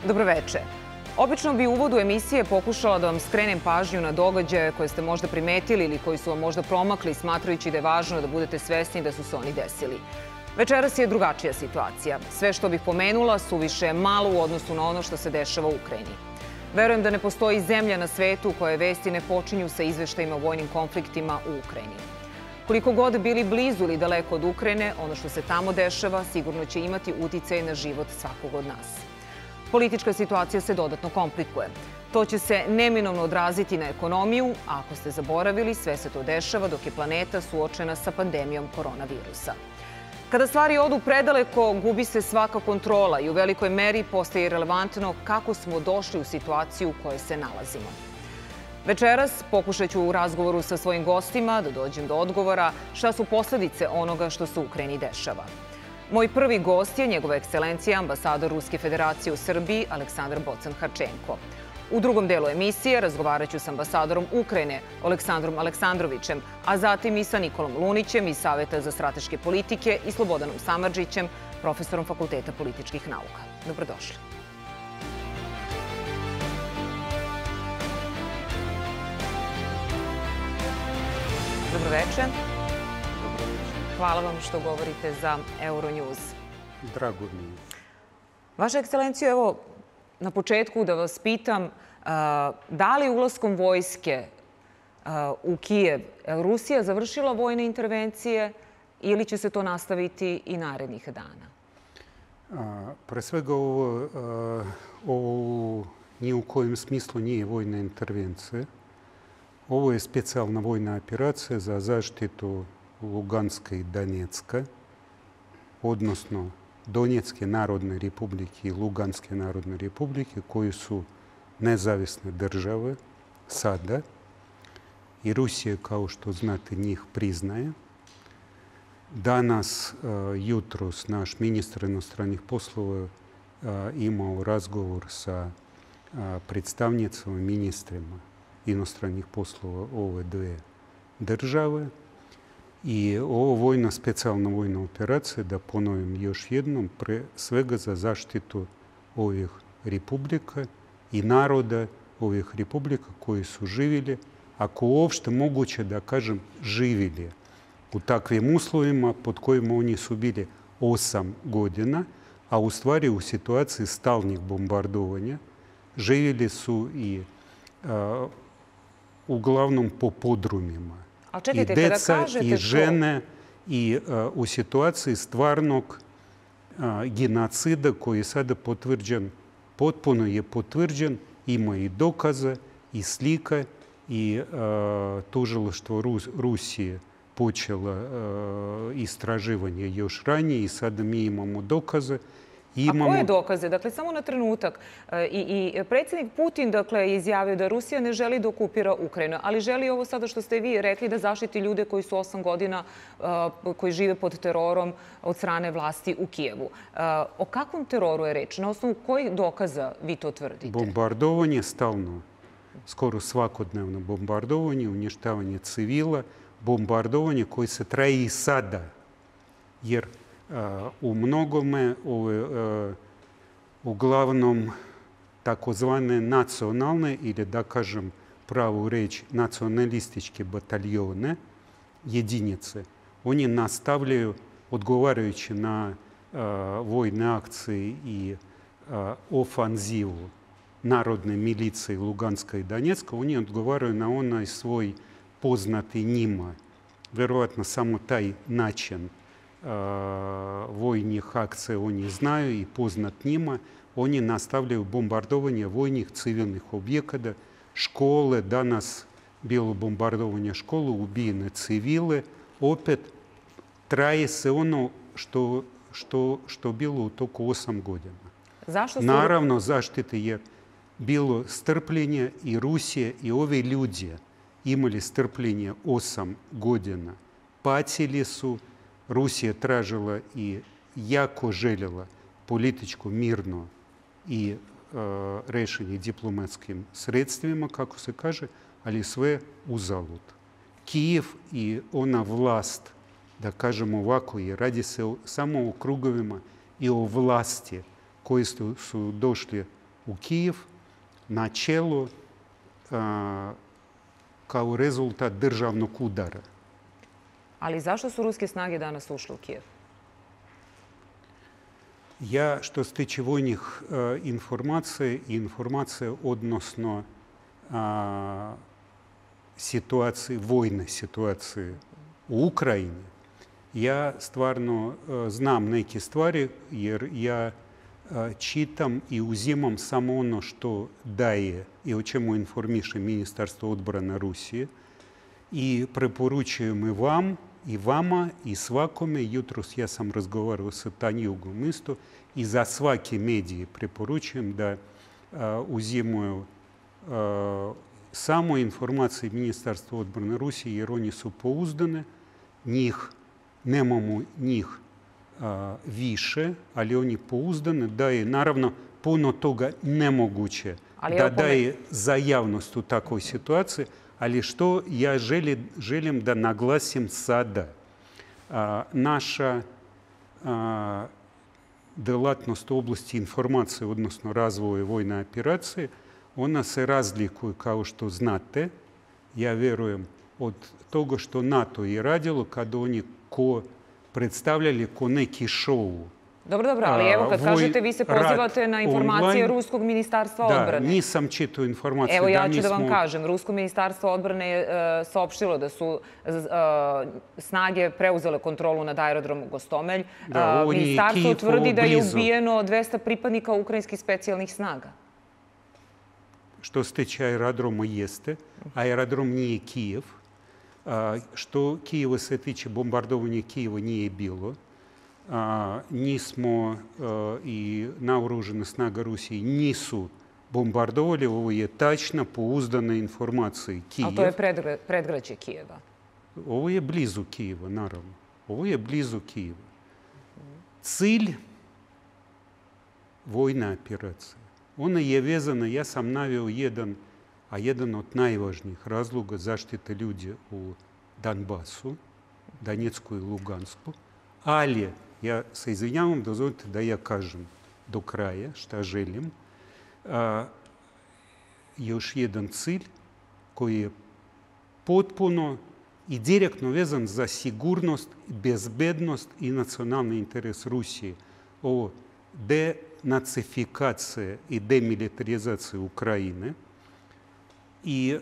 Dobroveče. Obično bi u uvodu emisije pokušala da vam skrenem pažnju na događaje koje ste možda primetili ili koji su vam možda promakli, smatrajući da je važno da budete svesni da su se oni desili. Večeras je drugačija situacija. Sve što bih pomenula suviše malo u odnosu na ono što se dešava u Ukrajini. Verujem da ne postoji zemlja na svetu koje vesti ne počinju sa izveštajima o vojnim konfliktima u Ukrajini. Koliko god bili blizu ili daleko od Ukrajine, ono što se tamo dešava sigurno će imati uticaj na život svakog od nas. Politička situacija se dodatno komplikuje. To će se neminovno odraziti na ekonomiju, a ako ste zaboravili, sve se to dešava dok je planeta suočena sa pandemijom koronavirusa. Kada stvari odu predaleko, gubi se svaka kontrola i u velikoj meri postaje relevantno kako smo došli u situaciju u kojoj se nalazimo. Večeras pokušat ću u razgovoru sa svojim gostima da dođem do odgovora šta su posledice onoga što se u Ukrajini dešava. Moj prvi gost je njegova ekscelencija, ambasador Ruske federacije u Srbiji, Aleksandar Bocan-Harčenko. U drugom delu emisije razgovarat ću s ambasadorom Ukrajine, Aleksandrom Aleksandrovićem, a zatim i sa Nikolom Lunićem iz Saveta za strateške politike i Slobodanom Samardžićem, profesorom Fakulteta političkih nauka. Dobrodošli. Dobroveče. Hvala vam što govorite za Euronews. Drago mi je. Vaša ekscelencijo, evo, na početku da vas pitam, da li ulaskom vojske u Kijev Rusija završila vojne intervencije ili će se to nastaviti i narednih dana? Pre svega ovo ni u kojem smislu nije vojna intervencija. Ovo je specijalna vojna operacija za zaštitu Luganska i Donetska, odnosno Donetske narodne republike i Luganske narodne republike, koji su nezavisne države sada. I Rusija, kao što znate, njih priznaje. Danas, jutros, naš ministar inostranih poslova imao razgovor sa predstavnicama, ministrima inostranih poslova ove dve države. I ovo specijalna vojna operacija, da ponovim još jednom, pre svega za zaštitu ovih republika i naroda ovih republika koji su živjeli, ako uopšte moguće da kažem živjeli u takvim uslovima pod kojima oni su bili 8 godina, a u stvari u situaciji stalnih bombardovanja živjeli su i uglavnom po podrumima. I deca, i žene, i u situaciji stvarnog genocida koji je sada potvrđen, potpuno je potvrđen, ima i dokaze, i slika, i tužilaštvo Rusije počelo istraživanje još ranije i sada mi imamo dokaze. A koje dokaze? Dakle, samo na trenutak. I predsjednik Putin je izjavio da Rusija ne želi da okupira Ukrajinu, ali želi ovo sada što ste vi rekli da zaštiti ljude koji su 8 godina, koji žive pod terorom od strane vlasti u Kijevu. O kakvom teroru je reč? Na osnovu kojih dokaza vi to tvrdite? Bombardovanje stalno, skoro svakodnevno bombardovanje, uništavanje civila, bombardovanje koje se traje i sada. Jer u mnogome uglavnom takozvane nacionalne ili da kažem pravu reč nacionalističke bataljone, jedinice, oni nastavljaju odgovarajući na vojne akcije i ofanzivu narodne milicije Luganska i Donetska, oni odgovaraju na onaj svoj poznati njima, verovatno samo taj način vojnih akcija oni znaju i poznat njima, oni nastavljaju bombardovanje vojnih civilnih objekata, škole, danas bilo bombardovanje škole, ubijene civile, opet traje se ono što bilo u toku 8 godina. Naravno, zaštite je bilo strpljenje i Rusija i ovi ljudi imali strpljenje 8 godina. Patili su, Rusija tražila i jako željela političko, mirno i rešenje diplomatskim sredstvima, kako se kaže, ali sve uzalud. Kijev i ona vlast, da kažemo ovako, i radi se samo o krugovima i o vlasti koji su došli u Kijev na čelo kao rezultat državnog udara. Ali zašto su ruske snage danas ušle u Kijev? Ja, što se tiče vojnih informacija, odnosno vojne situacije u Ukrajini, ja stvarno znam neke stvari jer ja čitam i uzimam samo ono što daje i o čemu informiše Ministarstvo odbrane Rusije i preporučujem i vama i svakome. Jutros ja sam razgovarao sa Tanjugom isto i za svaki medij preporučujem da uzimaju samo informacije Ministarstva odbrane Rusije jer oni su pouzdane, nemamo njih više, ali oni pouzdane, da je naravno puno toga nemoguće da daje za javnost u takvoj situaciji, ali što ja želim da naglasim sada. Naša delatnost u oblasti informacije, odnosno razvoja vojne operacije, ona se razlikuje, kao što znate, ja vjerujem, od toga što NATO je radilo kada oni predstavljali ko neki šou. Dobro, ali evo kad kažete vi se pozivate na informacije Ruskog ministarstva odbrane. Da, nisam čitao informacije. Evo ja ću da vam kažem. Rusko ministarstvo odbrane je saopštilo da su snage preuzele kontrolu nad aerodromom Gostomelj. Ministarstvo tvrdi da je ubijeno 200 pripadnika ukrajinskih specijalnih snaga. Što se tiče aerodroma jeste. Aerodrom nije Kijev. Što Kijeva se tiče, bombardovanja Kijeva nije bilo. Nismo i naoružane snage Rusije nisu bombardovali. Ovo je tačna, pouzdana informacija Kijev. Ali to je predgrađe Kijeva. Ovo je blizu Kijeva, naravno. Ovo je blizu Kijeva. Cilj vojne operacije, ona je vezana, ja sam naveo jedan od najvažnijih razloga zaštite ljudi u Donbasu, Donetsku i Lugansku, ali ja se izvinjavam, dozvolite da ja kažem do kraja šta želim. Još jedan cilj koji je potpuno i direktno vezan za sigurnost, bezbednost i nacionalni interes Rusije. Ovo denacifikacija i demilitarizacija Ukrajine. I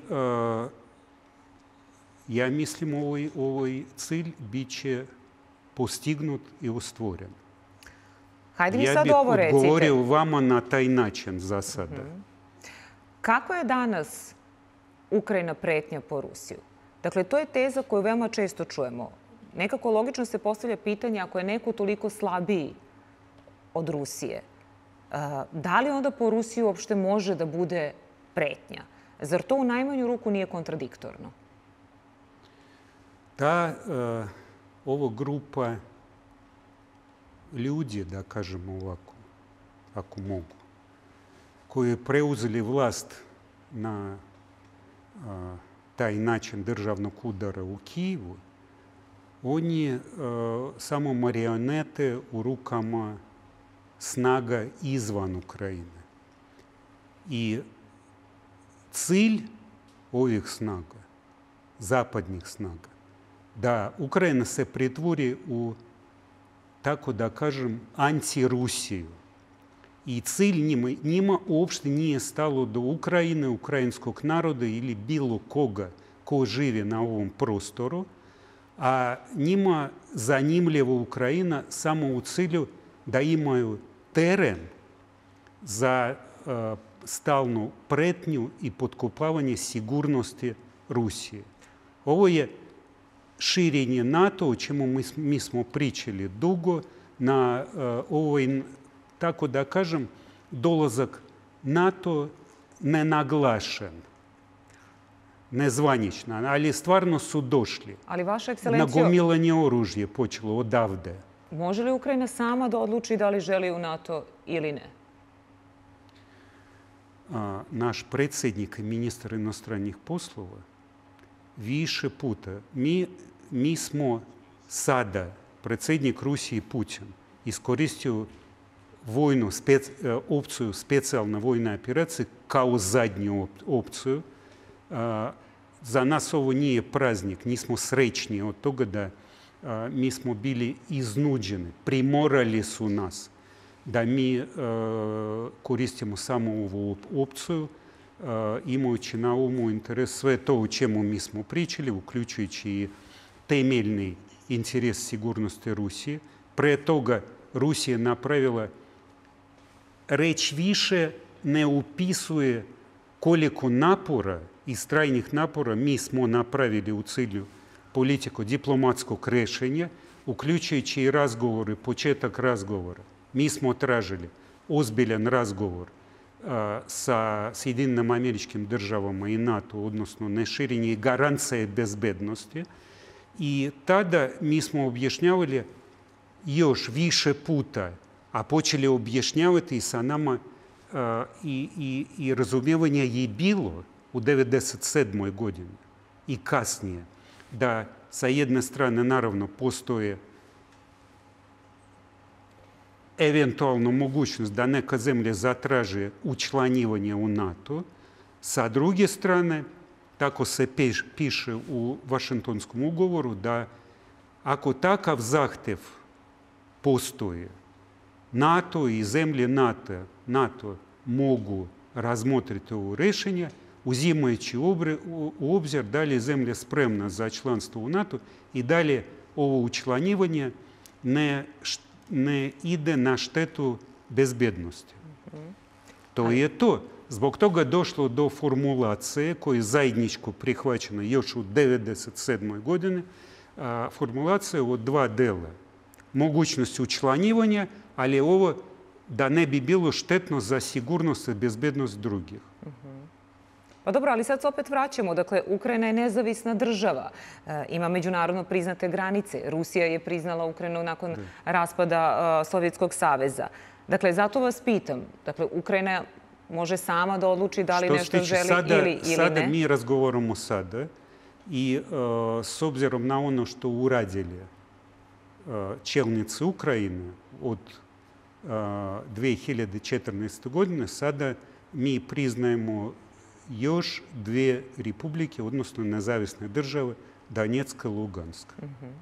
ja mislim ovaj cilj bit će postignut i ostvoren. Hajde mi sad ovo recite. Ja bih odgovorio vama na taj način za sada. Kako je danas Ukrajina pretnja po Rusiju? Dakle, to je teza koju veoma često čujemo. Nekako logično se postavlja pitanje ako je neko toliko slabiji od Rusije, da li onda po Rusiju uopšte može da bude pretnja? Zar to u najmanju ruku nije kontradiktorno? Ova grupa ljudi, da kažemo ovako, ako mogu, koji je preuzeli vlast na taj način državnog udara u Kijevu, oni samo marionete u rukama snaga izvan Ukrajine. I cilj ovih snaga, zapadnih snaga, da Ukrajina se pretvori u, tako da kažem, anti-Rusiju. I cilj njima uopšte nije stalo do Ukrajine, ukrajinskog naroda ili bilo koga ko živi na ovom prostoru, a njima zanimljiva Ukrajina samo u cilju da imaju teren za stalnu pretnju i potkopavanje sigurnosti Rusije. Ovo je širenje NATO, o čemu mi smo pričali dugo, na ovoj, tako da kažem, dolazak NATO nenaglašen, nezvanično, ali stvarno su došli. Ali, Vaša ekscelencijo, nagomilanje oružja počelo odavde. Može li Ukrajina sama da odluči da li želi u NATO ili ne? Naš predsjednik i ministar inostranih poslova više puta, mi smo sada, predsjednik Rusije Putin, iskoristio opciju specijalne vojne operacije kao zadnju opciju. Za nas ovo nije praznik, nismo srećni od toga da mi smo bili iznuđeni, primorali su nas da mi koristimo samo ovu opciju, imajući na umu interes sve to o čemu mi smo pričali, uključujući i temeljni interes sigurnosti Rusije. Pre toga Rusija napravila reći više ne upisuje koliko napora i strajnih napora mi smo napravili u cilju politiko-diplomatskog rješenja, uključujući i razgovore, početak razgovora. Mi smo tražili ozbiljan razgovor sa Sjedinjenim Američkim Državama i NATO, odnosno neširenje i garancije bezbednosti. I tada mi smo objašnjavali još više puta, a počeli objašnjavati i sa nama i razumijevanje je bilo u 1997. godini i kasnije, da sa jedne strane naravno postoje eventualno mogućnost da neka zemlja zatraži učlanjivanje u NATO, sa druge strane, tako se piše u Vašingtonskom ugovoru, da ako takav zahtjev postoji, NATO i zemlje NATO mogu razmotriti ovo rješenje, uzimajući u obzir da li je zemlja spremna za članstvo u NATO i da li ovo učlanjivanje ne ide na štetu bezbednosti. To je to. Zbog toga došlo do formulacije koja je zajedničko prihvaćena još u 1997. godini, formulacija od dva dela. Mogućnost učlanjivanja, ali ovo da ne bi bilo štetno za sigurnost i bezbednost drugih. Pa dobro, ali sad se opet vraćamo. Dakle, Ukrajina je nezavisna država. Ima međunarodno priznate granice. Rusija je priznala Ukrajinu nakon raspada Sovjetskog saveza. Dakle, zato vas pitam. Dakle, Ukrajina može sama da odluči da li nešto želi ili ne. Sada mi razgovaramo sada i s obzirom na ono što uradili čelnici Ukrajine od 2014. godine, sada mi priznajemo još dvije republike, odnosno nezavisne države, Donetska i Luganska.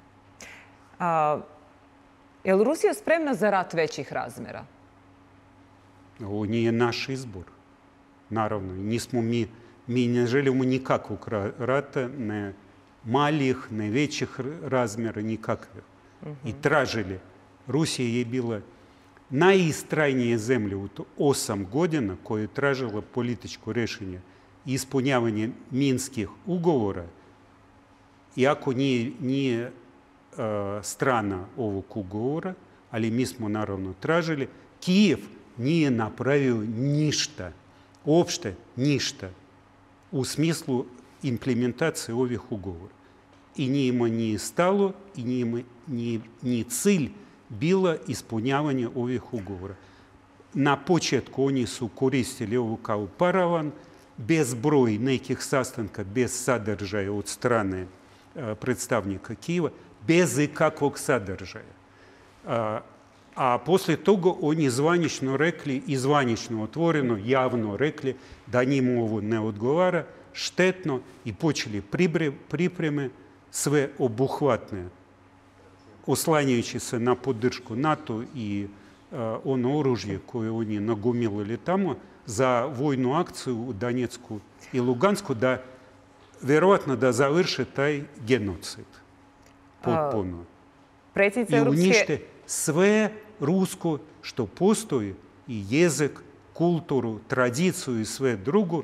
Je li Rusija spremna za rat većih razmera? Ovo nije naš izbor. Naravno, mi ne želimo nikakvog rata, ne malih, ne većih razmjera, nikakvih. I tražili. Rusija je bila najistrajnija zemlja u 8 godina koja je tražila političko rješenje i ispunjavanje minskih ugovora, iako nije strana ovog ugovora, ali mi smo naravno tražili. Kijev nije napravio ništa, uopšte ništa, u smislu implementacije ovih ugovora. I njima nije stalo, i njima nije cilj bilo ispunjavanje ovih ugovora. Na početku oni su koristili ovo kao paravan, bez broj nekih sastanka, bez sadržaja od strane predstavnika Kijeva, bez ikakvog sadržaja. A poslije toga oni zvanično rekli i zvanično otvoreno, javno rekli da njima ovo ne odgovara, štetno, i počeli pripreme sve obuhvatne, oslanjajući se na podršku NATO i ono oružje koje oni nagomilili tamo za vojnu akciju u Donetsku i Lugansku, da vjerovatno da završe taj genocid potpuno. I unište sve rusko što postoji, i jezik, kulturu, tradiciju i sve drugo,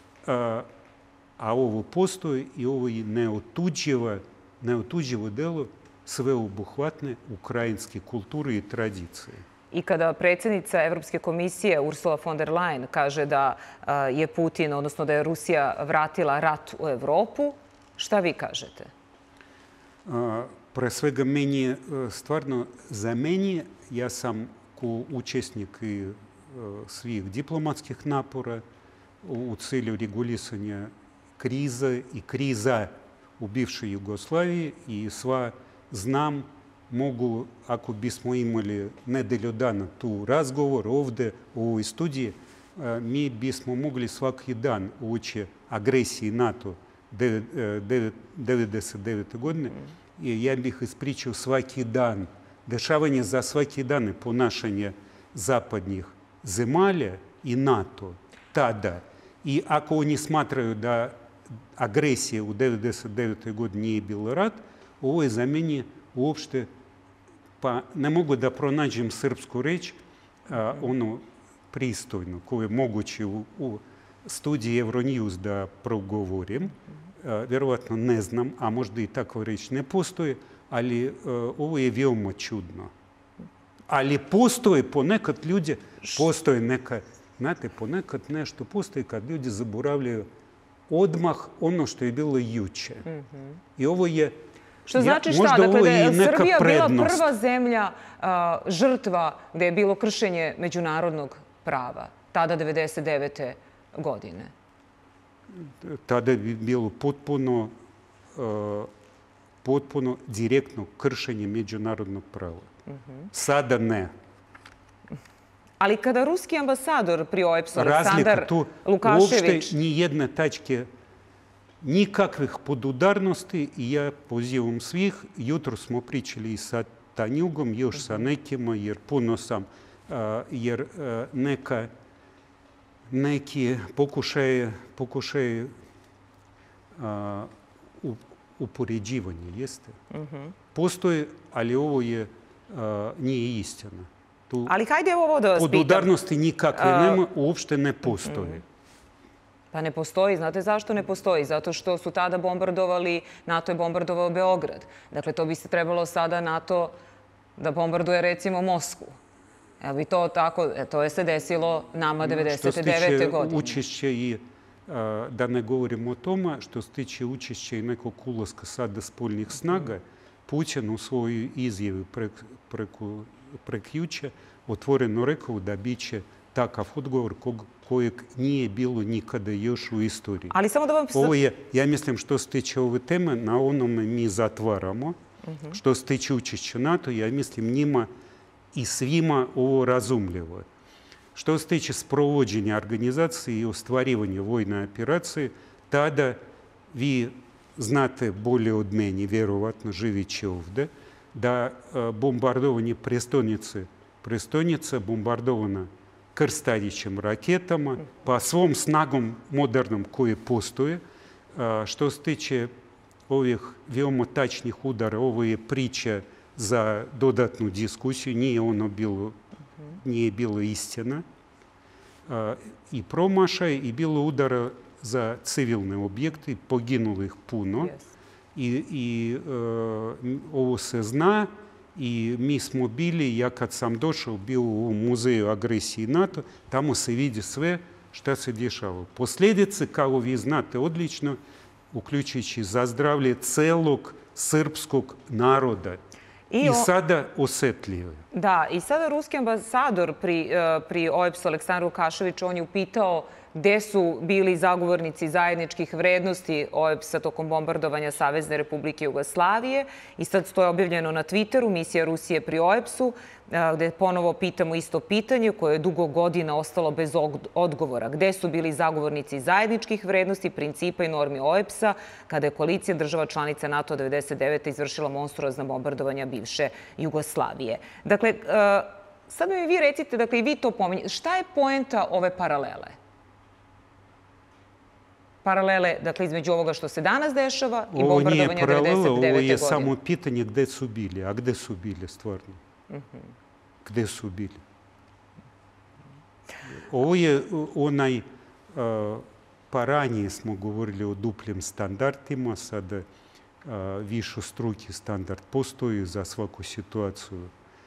a ovo postoji i ovo je neotuđivo delo sveobuhvatne ukrajinske kulture i tradicije. I kada predsjednica Evropske komisije Ursula von der Leyen kaže da je Putin, odnosno da je Rusija vratila rat u Evropu, šta vi kažete? Pre svega, meni stvarno, za meni, ja sam kao učesnik i svih diplomatskih napora u cilju regulisanja krize i kriza u bivšoj Jugoslaviji, i sva znam mogu, ako bismo imali nedelju dana tu razgovor ovdje u ovoj studiji, mi bismo mogli svaki dan ući agresiji NATO 1999. godine i ja bih ispričao svaki dan, dešavanje za svaki dan ponašanje zapadnih zemalja i NATO tada. I ako oni smatraju da agresija u 1999. godini nije bilo rat, ovo je za mene uopšte, pa ne mogu da pronađem srpsku reč, ono pristojno, koje je moguće u studiji Euronews da progovorim. Vjerovatno ne znam, a možda i takva reč ne postoji, ali ovo je veoma čudno. Ali postoje ponekad ljudi, postoje neka, znate, ponekad nešto postoji kad ljudi zaboravljaju odmah ono što je bilo juče. I ovo je, što znači šta? Dakle, da je Srbija bila prva zemlja žrtva gde je bilo kršenje međunarodnog prava, tada 1999. godine. Tada je bilo potpuno direktno kršenje međunarodnog prava. Sada ne. Ali kada ruski ambasador pri OEBS-u Aleksandar Lukašević... Uopšte nijedne tačke, nikakvih podudarnosti i ja pozivam svih. Jutro smo pričali i sa Tanjugom, još sa nekima, jer puno sam, jer neki pokušaje upoređivanja, jeste? Postoje, ali ovo nije istina. Ali hajde ovo da vas pitam. Podudarnosti nikakve nema, uopšte ne postoje. Pa ne postoji. Znate zašto ne postoji? Zato što su tada bombardovali, NATO je bombardovao Beograd. Dakle, to bi se trebalo sada NATO da bombarduje, recimo, Moskvu. Evo bi to tako, to je se desilo nama 1999. godine. Učešće i, da ne govorimo o tome, što se tiče učešća i nekog ulaska sada spoljnih snaga, Putin u svojoj izjavi prekjuče otvoreno rekao da biće takav odgovor kojeg nije bilo nikada još u istoriji. Ali samo da vam... Ovo je, ja mislim, što se tiče ove teme, na onome mi zatvaramo. Što se tiče učešća NATO, ja mislim, njima i svima ovo razumljivo. Što se tiče sprovođenja organizacije i ostvarivanja vojne operacije, tada vi znate bolje od meni, vjerovatno živeći ovdje, da bombardovanje prestonice bombardovana krstajućim raketama, pa svom snagom modernom koje postoje. Što se tiče ovih veoma tačnih udara, ovo je priča za dodatnu diskusiju, nije bilo istina. I promašaj i bilo udara za civilne objekte, poginulih puno. I ovo se zna i mi smo bili, ja kad sam došao, bio u muzeju agresiji NATO, tamo se vidi sve šta se dešava. Posljedice, kao vi znate odlično, uključujući za zdravlje celog srpskog naroda. I sada osjetljivo. Da, i sada ruski ambasador pri OEBS-u Aleksandar Lukašević, on je upitao gde su bili zagovornici zajedničkih vrednosti OEBS-a tokom bombardovanja Savezne Republike Jugoslavije. I sad stoje objavljeno na Twitteru, misija Rusije pri OEBS-u, gde ponovo pitamo isto pitanje koje je dugo godina ostalo bez odgovora. Gde su bili zagovornici zajedničkih vrednosti, principa i normi OEBS-a kada je koalicija država članica NATO 1999. izvršila monstruozna bombardovanja bivše Jugoslavije? Dakle, sad mi vi recite, dakle i vi to pominjete, šta je poenta ove paralele? Paralele, dakle, između ovoga što se danas dešava i bombardovanja 1999. godine. Ovo je samo pitanje gde su bili. A gde su bili, stvarno? Gde su bili? Ovo je onaj, pa ranije smo govorili o duplim standardima, sada višestruki standard postoji za svaku situaciju.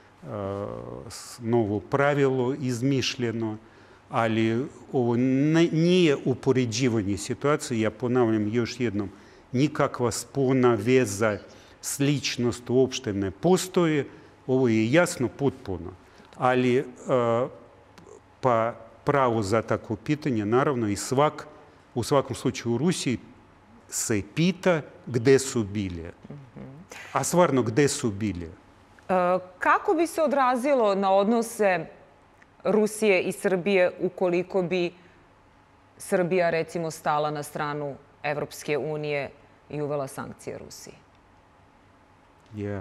Novo pravilo izmišljeno, ali ovo nije upoređivanje situacije. Ja ponavljam još jednom, nikakva spona veza, sličnost uopšte ne postoji. Ovo je jasno potpuno. Ali pa pravo za takvo pitanje, naravno, i u svakom slučaju u Rusiji se pita gde su bili. A stvarno, gde su bili? Kako bi se odrazilo na odnose Rusije i Srbije ukoliko bi Srbija, recimo, stala na stranu Evropske unije i uvela sankcije Rusiji? Ja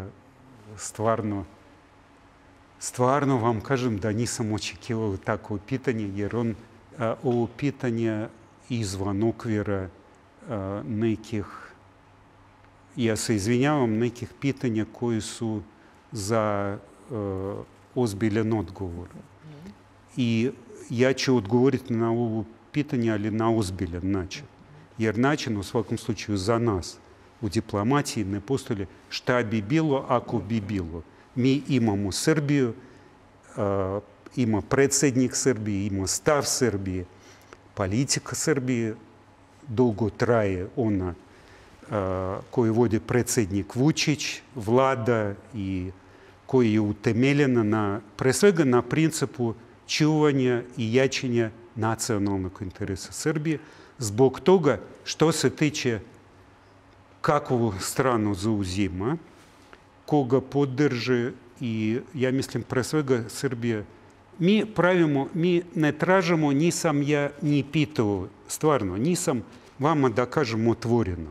stvarno vam kažem da nisam očekivao takvo pitanje, jer ovo pitanje izvan okvira nekih, ja se izvinjavam, nekih pitanja koji su za ozbiljan odgovor. I ja ću odgovoriti na ovo pitanje, ali na ozbiljan način. Jer način, u svakom slučaju, za nas u diplomaciji ne postoji šta bi bilo ako bi bilo. Mi imamo Srbiju, ima predsjednik Srbije, ima stav Srbije, politika Srbije dugo traje, ona koju vodi predsjednik Vučić, vlada i koja je utemeljena pre svega na principu čuvanja i jačanja nacionalnog interesa Srbije. Zbog toga što se tiče kakvu stranu zauzima, koga podrže i ja mislim pre svega Srbija, mi ne tražimo, nisam ja ni pitao, stvarno, nisam vama da kažem otvoreno.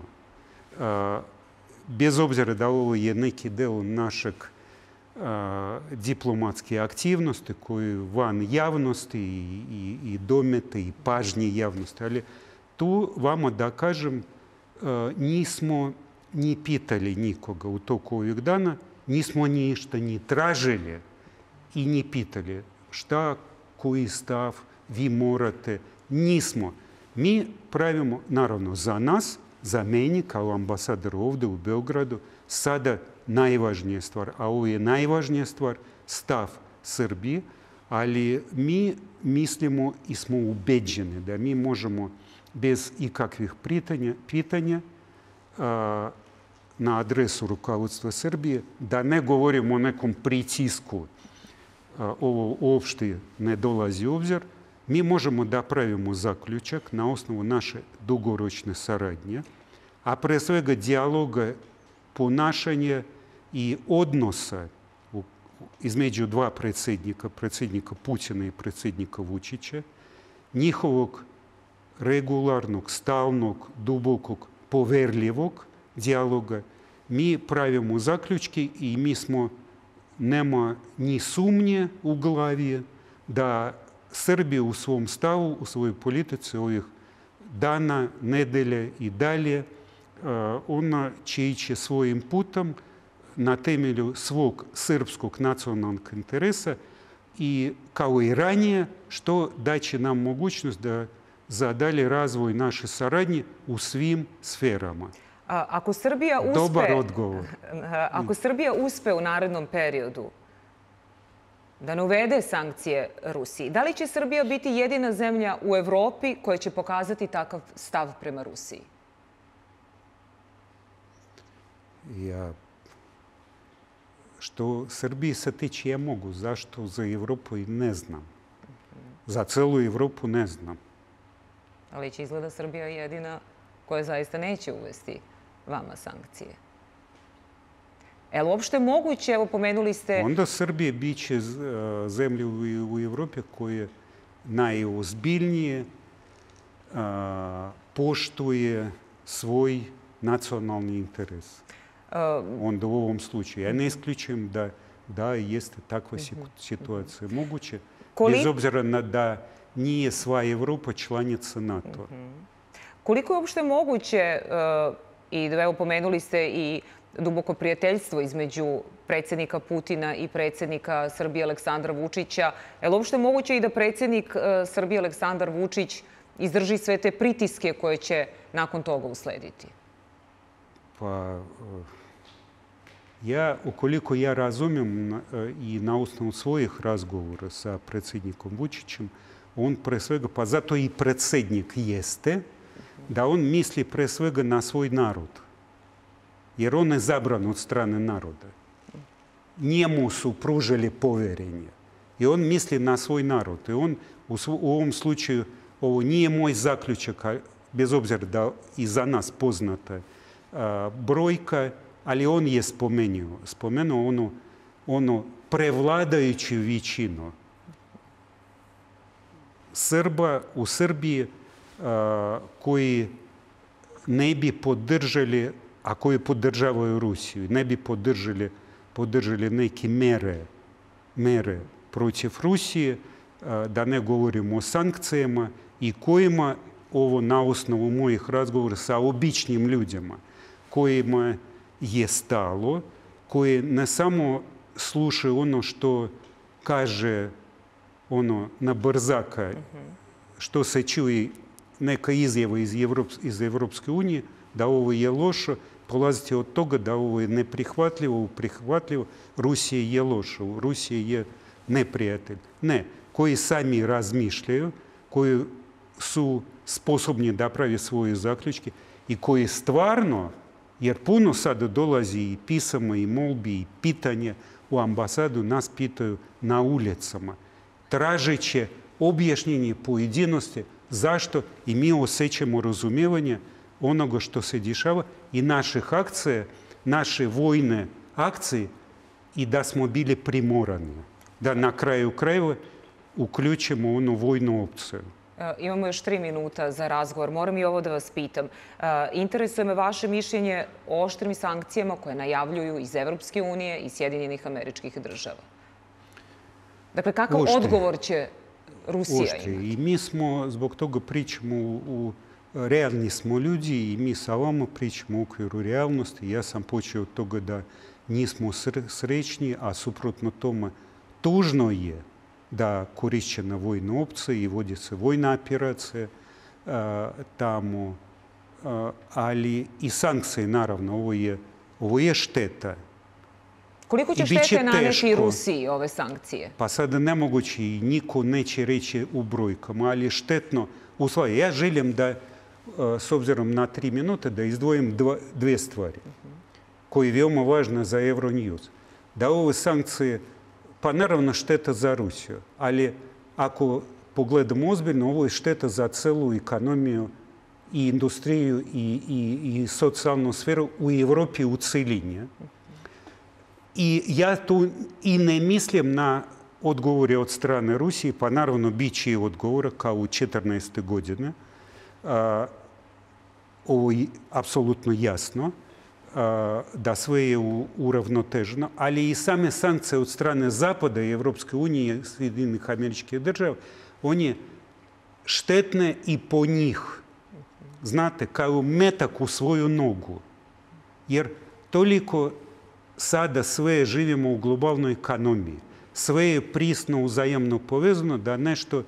Bez obzira da ovo je neki deo našeg diplomatske aktivnosti koje van javnosti i domete i pažnje javnosti. Ali tu vama da kažem nismo ni pitali nikoga u toku ovih dana, nismo ništa ni tražili i ni pitali šta, koji stav vi morate. Nismo. Mi pravimo, naravno, za nas, za meni kao ambasador ovdje u Beogradu, sada najvažnija stvar, a ovo je najvažnija stvar, stav Srbije, ali mi mislimo i smo ubeđeni da mi možemo bez ikakvih pitanja na adresu rukovodstva Srbije, da ne govorimo o nekom pritisku, ovo uopšte ne dolazi u obzir, mi možemo da pravimo zaključak na osnovu naše dugoročne saradnje, a pre svega dijaloga, ponašanja i odnosa između dva predsjednika, predsjednika Putina i predsjednika Vučića, njihovog regularnog, stalnog, dubokog, poverljivog dijaloga, mi pravimo zaključke i nema ni sumnje u glavi da Srbija u svom stavu, u svojoj politici ovih dana, nedelje i dalje, ona će ići svojim putem na temelju svog srpskog nacionalnog interesa i kao i ranije, što daće nam mogućnost da za dalje razvoj naše saradnje u svim sferama. Ako Srbija uspe, dobar odgovor. Ako Srbija uspe u narednom periodu da ne uvede sankcije Rusiji, da li će Srbija biti jedina zemlja u Evropi koja će pokazati takav stav prema Rusiji? Što Srbiji se tiče, ja mogu. Zašto za Evropu i ne znam. Za celu Evropu ne znam. Ali će izgleda Srbija jedina koja zaista neće uvesti vama sankcije. Je li uopšte moguće, evo pomenuli ste... Onda Srbija biće zemlja u Evropi koja najozbiljnije poštuje svoj nacionalni interes. Onda u ovom slučaju. Ja ne isključujem da jeste takva situacija moguće, bez obzira da nije sva Evropa članica NATO. Koliko je uopšte moguće, i evo pomenuli ste i duboko prijateljstvo između predsjednika Putina i predsjednika Srbije Aleksandra Vučića, je li uopšte moguće i da predsjednik Srbije Aleksandar Vučić izdrži sve te pritiske koje će nakon toga uslediti? Pa, ukoliko ja razumijem i na osnovu svojih razgovora sa predsjednikom Vučićem, on pre svega, pa zato i predsjednik jeste, da on misli pre svega na svoj narod. Jer on je zabran od strane naroda. Njemu su pružili poverenje. I on misli na svoj narod. I on u ovom slučaju, ovo nije moj zaključak, bez obzira da i za nas poznata brojka, ali on je spomenuo onu prevladajuću većinu Srba u Srbiji koji ne bi podržali, a koji podržavaju Rusiju, ne bi podržali neke mere protiv Rusije, da ne govorimo o sankcijama, i kojima, ovo na osnovu mojih razgovora sa običnim ljudima, kojima je stalo, koji ne samo slušaju ono što kaže na brzaka, što se čuje neka izjava iz Evropske unije, da ovo je loše, polaziti od toga da ovo je neprihvatljivo, Rusija je loša, Rusija je neprijatelj. Ne, koji sami razmišljaju, koji su sposobni da prave svoje zaključke i koji stvarno, jer puno sada dolazi i pisama i molbi i pitanja u ambasadu, nas pitaju na ulicama, tražeći objašnjenje pojedinosti zašto, i mi osjećamo razumijevanje onoga što se dešava i naših akcija, naše vojne akcije, i da smo bili primorani da na kraju krajeva uključimo vojnu opciju. Imamo još 3 minuta za razgovor. Moram i ovo da vas pitam. Interesuje me vaše mišljenje o oštrim sankcijama koje najavljuju iz Evropske unije i Sjedinjenih Američkih Država. Dakle, kakav odgovor će Rusija imati? I mi smo, zbog toga pričamo, realni smo ljudi i mi sa vama pričamo u okviru realnosti. Ja sam počeo od toga da nismo srećni, a suprotno tome tužno je da korišćena vojna opcija i vodi se vojna operacija tamo, ali i sankcije, naravno, ovo je šteta. Koliko će štete naneti Rusiji ove sankcije? Pa sada nemoguće i niko neće reći u brojkama, ali štetno uslovi. Ja želim da, s obzirom na 3 minute, da izdvojim 2 stvari koje je veoma važno za Euronews. Da ove sankcije, pa naravno šteta za Rusiju, ali ako pogledamo ozbiljno, ovo je šteta za celu ekonomiju i industriju i socijalnu sferu u Evropi u celini. I ja tu i ne mislim na odgovore od strane Rusije, pa naravno bit će i odgovora kao u 2014. godine. Ovo je apsolutno jasno da sve je uravnoteženo, ali i same sankcije od strane Zapada i Evropske unije i Sjedinjenih Američkih Država, on je štetne i po njih. Znate, kao metak u svoju nogu. Jer toliko sada sve živimo u globalnoj ekonomiji. Sve je prisno uzajamno povezano da nešto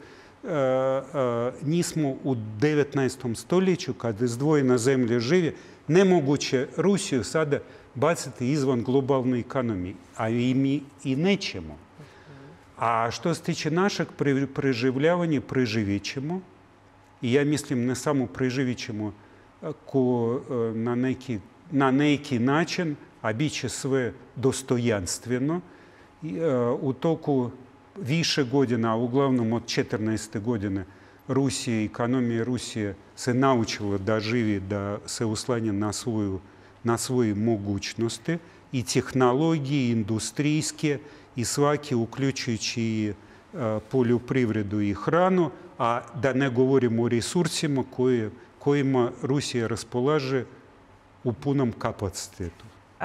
nismo u 19. stoljeću, kada izdvojena zemlja živi, nemoguće Rusiju sada baciti izvan globalne ekonomije, a i mi i nećemo. A što se tiče našeg preživljavanja, preživjet ćemo. I ja mislim, ne samo preživjet ćemo na neki način, a bit će sve dostojanstveno. U toku više godina, a uglavnom od 14. godine, Rusija, ekonomija Rusije se naučila da živi, da se uslanja na svoje mogućnosti i tehnologije, industrijske i svake, uključujući i poljoprivredu i hranu, a da ne govorimo o resursima kojima Rusija raspolaže u punom kapacitetu.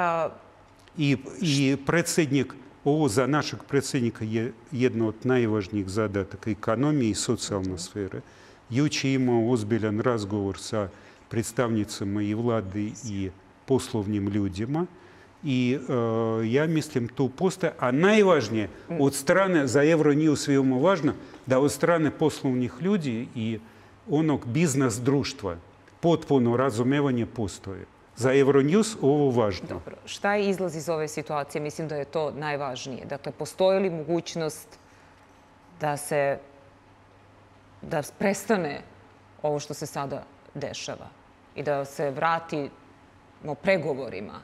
I predsjednik, ovo za našeg predsjednika je jedno od najvažnijih zadataka ekonomije i socijalne sfere. Juče imao ozbiljan razgovor sa predstavnicama i vlade i poslovnim ljudima. I ja mislim tu postoje, a najvažnije od strane, za Euronews veoma važno, da od strane poslovnih ljudi i onog biznis društva potpuno razumevanje postoje. Za Euronews ovo važno. Dobro. Šta je izlaz iz ove situacije? Mislim da je to najvažnije. Dakle, postoji li mogućnost da prestane ovo što se sada dešava i da se vratimo pregovorima?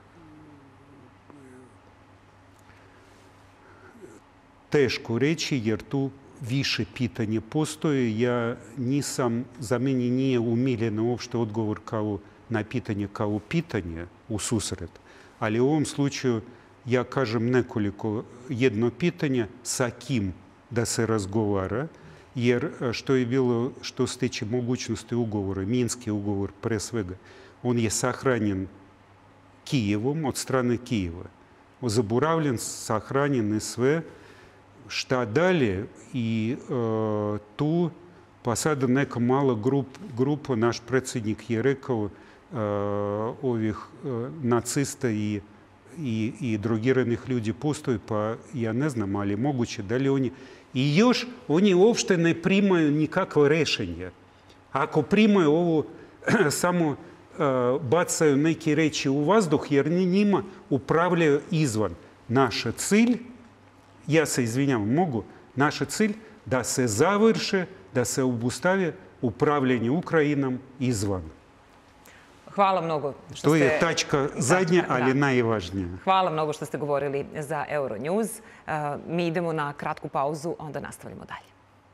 Teško reći, jer tu više pitanja postoje. Za meni nije umiljen uopšte odgovor na pitanje kao pitanje u susret. Ali u ovom slučaju ja kažem jedno pitanje sa kim da se razgovara, jer što je bilo, što se tiče mogućnosti ugovora, Minski ugovor pre svega, on je sahranjen Kijevom, od strane Kijeva. Zaboravljen, sahranjen i sve. Šta dalje? I tu, pa sada neka mala grupa, naš predsjednik je rekao, ovih nacista i drogiranih ljudi postoji, pa ja ne znam, ali moguće da li oni... I još oni uopšte ne primaju nikakve rešenje. Ako primaju ovo, samo bacaju neke reči u vazduh, jer njima upravljaju izvan. Naš cilj, ja se izvinjam, naš cilj da se završe, da se obustavi upravljanje Ukrajinom izvan. Hvala mnogo što ste... To je tačka zadnja, ali najvažnija. Hvala mnogo što ste govorili za Euronews. Mi idemo na kratku pauzu, onda nastavljamo dalje.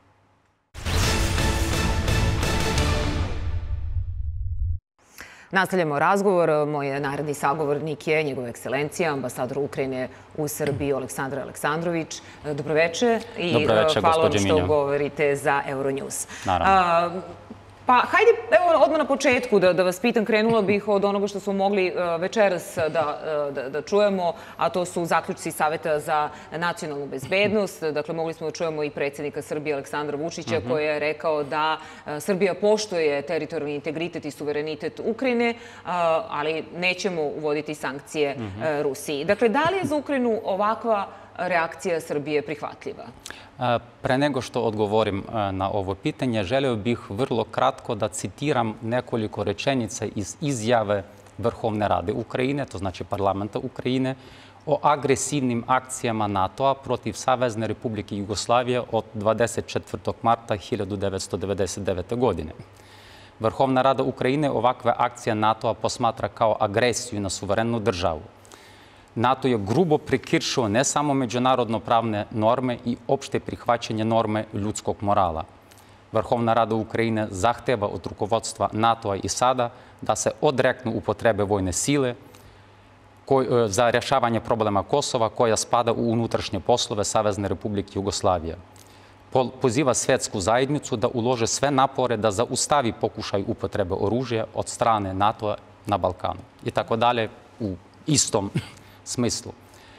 Nastavljamo razgovor. Moj naredni sagovornik je njegova ekscelencija, ambasador Ukrajine u Srbiji, Aleksandar Aleksandrović. Dobroveče i hvala vam što govorite za Euronews. Naravno. Pa hajde, evo odmah na početku da vas pitam, krenula bih od onoga što smo mogli večeras da čujemo, a to su zaključci Saveta za nacionalnu bezbednost. Dakle, mogli smo da čujemo i predsjednika Srbije Aleksandra Vučića koji je rekao da Srbija poštuje teritorijalni integritet i suverenitet Ukrajine, ali nećemo uvoditi sankcije Rusiji. Dakle, da li je za Ukrajinu ovakva reakcija Srbije prihvatljiva? Pre nego što odgovorim na ovo pitanje, želeo bih vrlo kratko da citiram nekoliko rečenica iz izjave Vrhovne rade Ukrajine, to znači parlamenta Ukrajine, o agresivnim akcijama NATO-a protiv Savezne Republike Jugoslavije od 24. marta 1999. godine. Vrhovna rada Ukrajine ovakve akcije NATO-a posmatra kao agresiju na suverenu državu. NATO je grubo prekršio ne samo međunarodno pravne norme i opšte prihvaćanje norme ljudskog morala. Vrhovna rada Ukrajine zahteva od rukovodstva NATO-a i sada da se odreknu upotrebe vojne sile za rješavanje problema Kosova koja spada u unutrašnje poslove Savezne Republike Jugoslavije. Poziva svetsku zajednicu da ulože sve napore da zaustavi pokušaj upotrebe oružja od strane NATO-a na Balkanu. I tako dalje u istom smislu.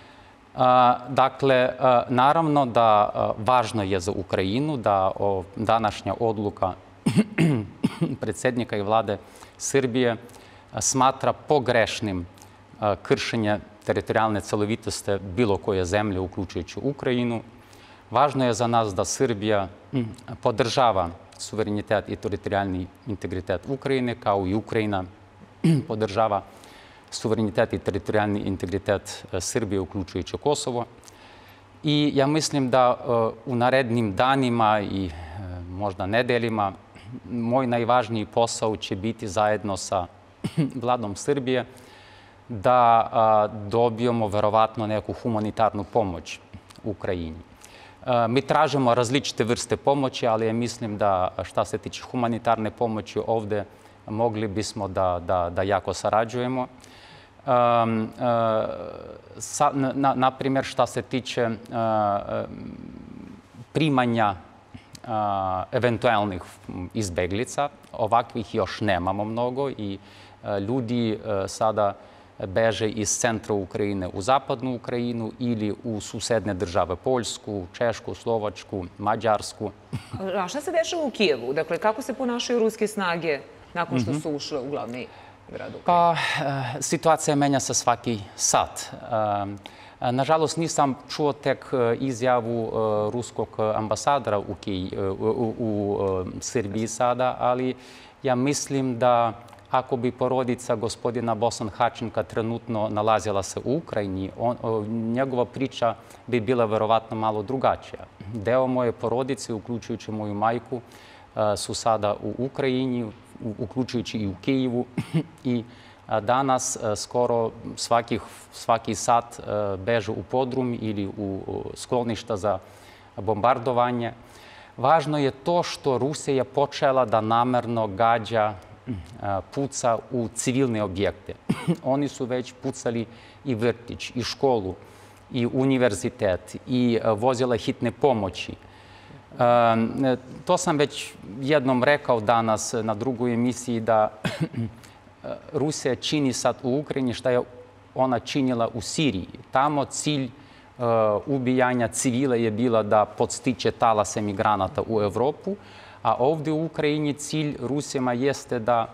Dakle, naravno da važno je za Ukrajinu da današnja odluka predsjednika i vlade Srbije smatra pogrešnim kršenje teritorijalne celovitosti bilo koje zemlje, uključujući Ukrajinu. Važno je za nas da Srbija podržava suverenitet i teritorijalni integritet Ukrajine, kao i Ukrajina podržava suverenitet i teritorijalni integritet Srbije, uključujući Kosovo. I ja mislim da u narednim danima i možda nedeljima moj najvažniji posao će biti zajedno sa vladom Srbije da dobijemo verovatno neku humanitarnu pomoć Ukrajini. Mi tražimo različite vrste pomoći, ali ja mislim da šta se tiče humanitarne pomoći ovde mogli bismo da jako sarađujemo. Naprimjer, šta se tiče primanja eventualnih izbeglica, ovakvih još nemamo mnogo i ljudi sada beže iz centra Ukrajine u zapadnu Ukrajinu ili u susedne države Poljsku, Češku, Slovačku, Mađarsku. A šta se dešava u Kijevu? Dakle, kako se ponašaju ruske snage nakon što su ušle u glavni grad Ukrajine? Pa, situacija menja se svaki sat. Nažalost, nisam čuo tek izjavu ruskog ambasadora u Srbiji sada, ali ja mislim da ako bi porodica gospodina Bosan Hačenka trenutno nalazila se u Ukrajini, njegova priča bi bila verovatno malo drugačija. Deo moje porodice, uključujući moju majku, su sada u Ukrajini, uključujući i u Kijevu i danas skoro svaki sat beže u podrum ili u skloništa za bombardovanje. Važno je to što Rusija je počela da namerno gađa, puca u civilne objekte. Oni su već pucali i vrtić, i školu, i univerzitet i vozila hitne pomoći. To sam već jednom rekao danas na drugoj emisiji da Rusija čini sad u Ukrajini šta je ona činila u Siriji. Tamo cilj ubijanja civila je bila da podstiče talase migranata u Evropu, a ovdje u Ukrajini cilj Rusima jeste da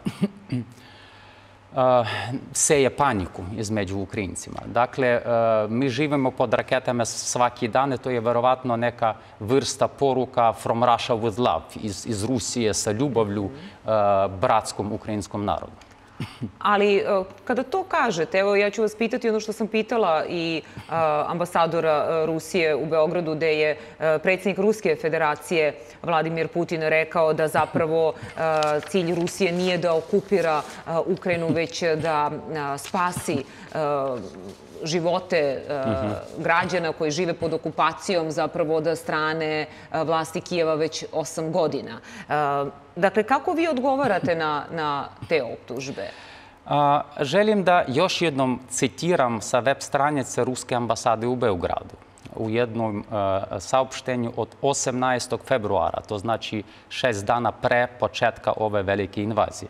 seje paniku između Ukrajincima. Dakle, mi živimo pod raketama svaki dan i to je verovatno neka vrsta poruka from Russia with love, iz Rusije sa ljubavlju bratskom ukrajinskom narodu. Ali kada to kažete, evo ja ću vas pitati ono što sam pitala i ambasadora Rusije u Beogradu, gde je predsjednik Ruske federacije Vladimir Putin rekao da zapravo cilj Rusije nije da okupira Ukrajinu, već da spasi živote građana koji žive pod okupacijom zapravo od strane vlasti Kijeva već 8 godina. Dakle, kako vi odgovarate na te optužbe? Želim da još jednom citiram sa web stranice Ruske ambasade u Beogradu u jednom saopštenju od 18. februara, to znači 6 dana pre početka ove velike invazije.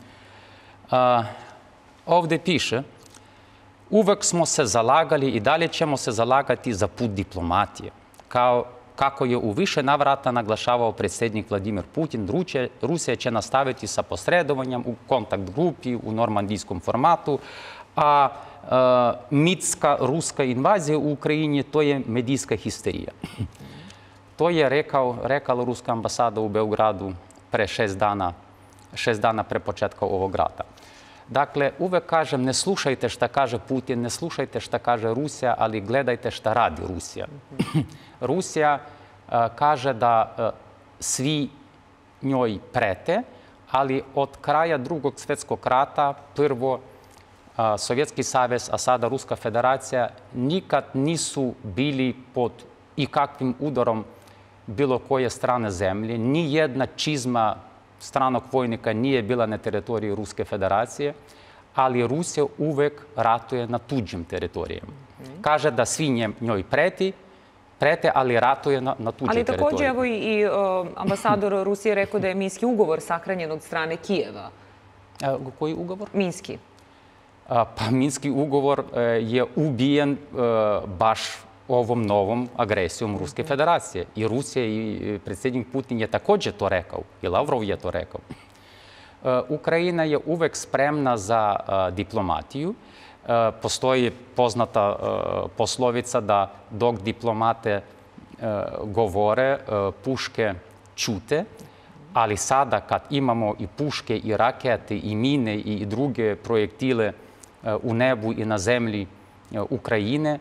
Ovdje piše: uvek smo se zalagali i dalje ćemo se zalagati za put diplomatije. Kako je u više navrata naglašavao predsjednik Vladimir Putin, Rusija će nastaviti sa posredovanjem u kontakt grupi u normandijskom formatu, a mitska ruska invazija u Ukrajini to je medijska histerija. To je rekala Ruska ambasada u Beogradu pre 6 dana pre početka ovog rata. Dakle, uvek kažem, ne slušajte šta kaže Putin, ne slušajte šta kaže Rusija, ali gledajte šta radi Rusija. Rusija kaže da svi njoj prete, ali od kraja Drugog svjetskog rata, prvo Sovjetski savez, a sada Ruska federacija, nikad nisu bili pod ikakvim udarom bilo koje strane zemlje. Ni jedna čizma stranog vojnika nije bila na teritoriji Ruske federacije, ali Rusija uvek ratuje na tuđim teritorijama. Kaže da svi njoj prete, ali ratuje na tuđim teritorijama. Ali također, evo i ambasador Rusije rekao da je Minski ugovor sahranjen od strane Kijeva. Koji ugovor? Minski. Pa Minski ugovor je ubijen baš ovom novom agresijom Ruske federacije. I Rusija i predsjednik Putin je također to rekao. I Lavrov je to rekao. Ukrajina je uvek spremna za diplomatiju. Postoji poznata poslovica da dok diplomate govore, puške ćute, ali sada kad imamo i puške i rakete i mine i druge projektile u nebu i na zemlji Ukrajine,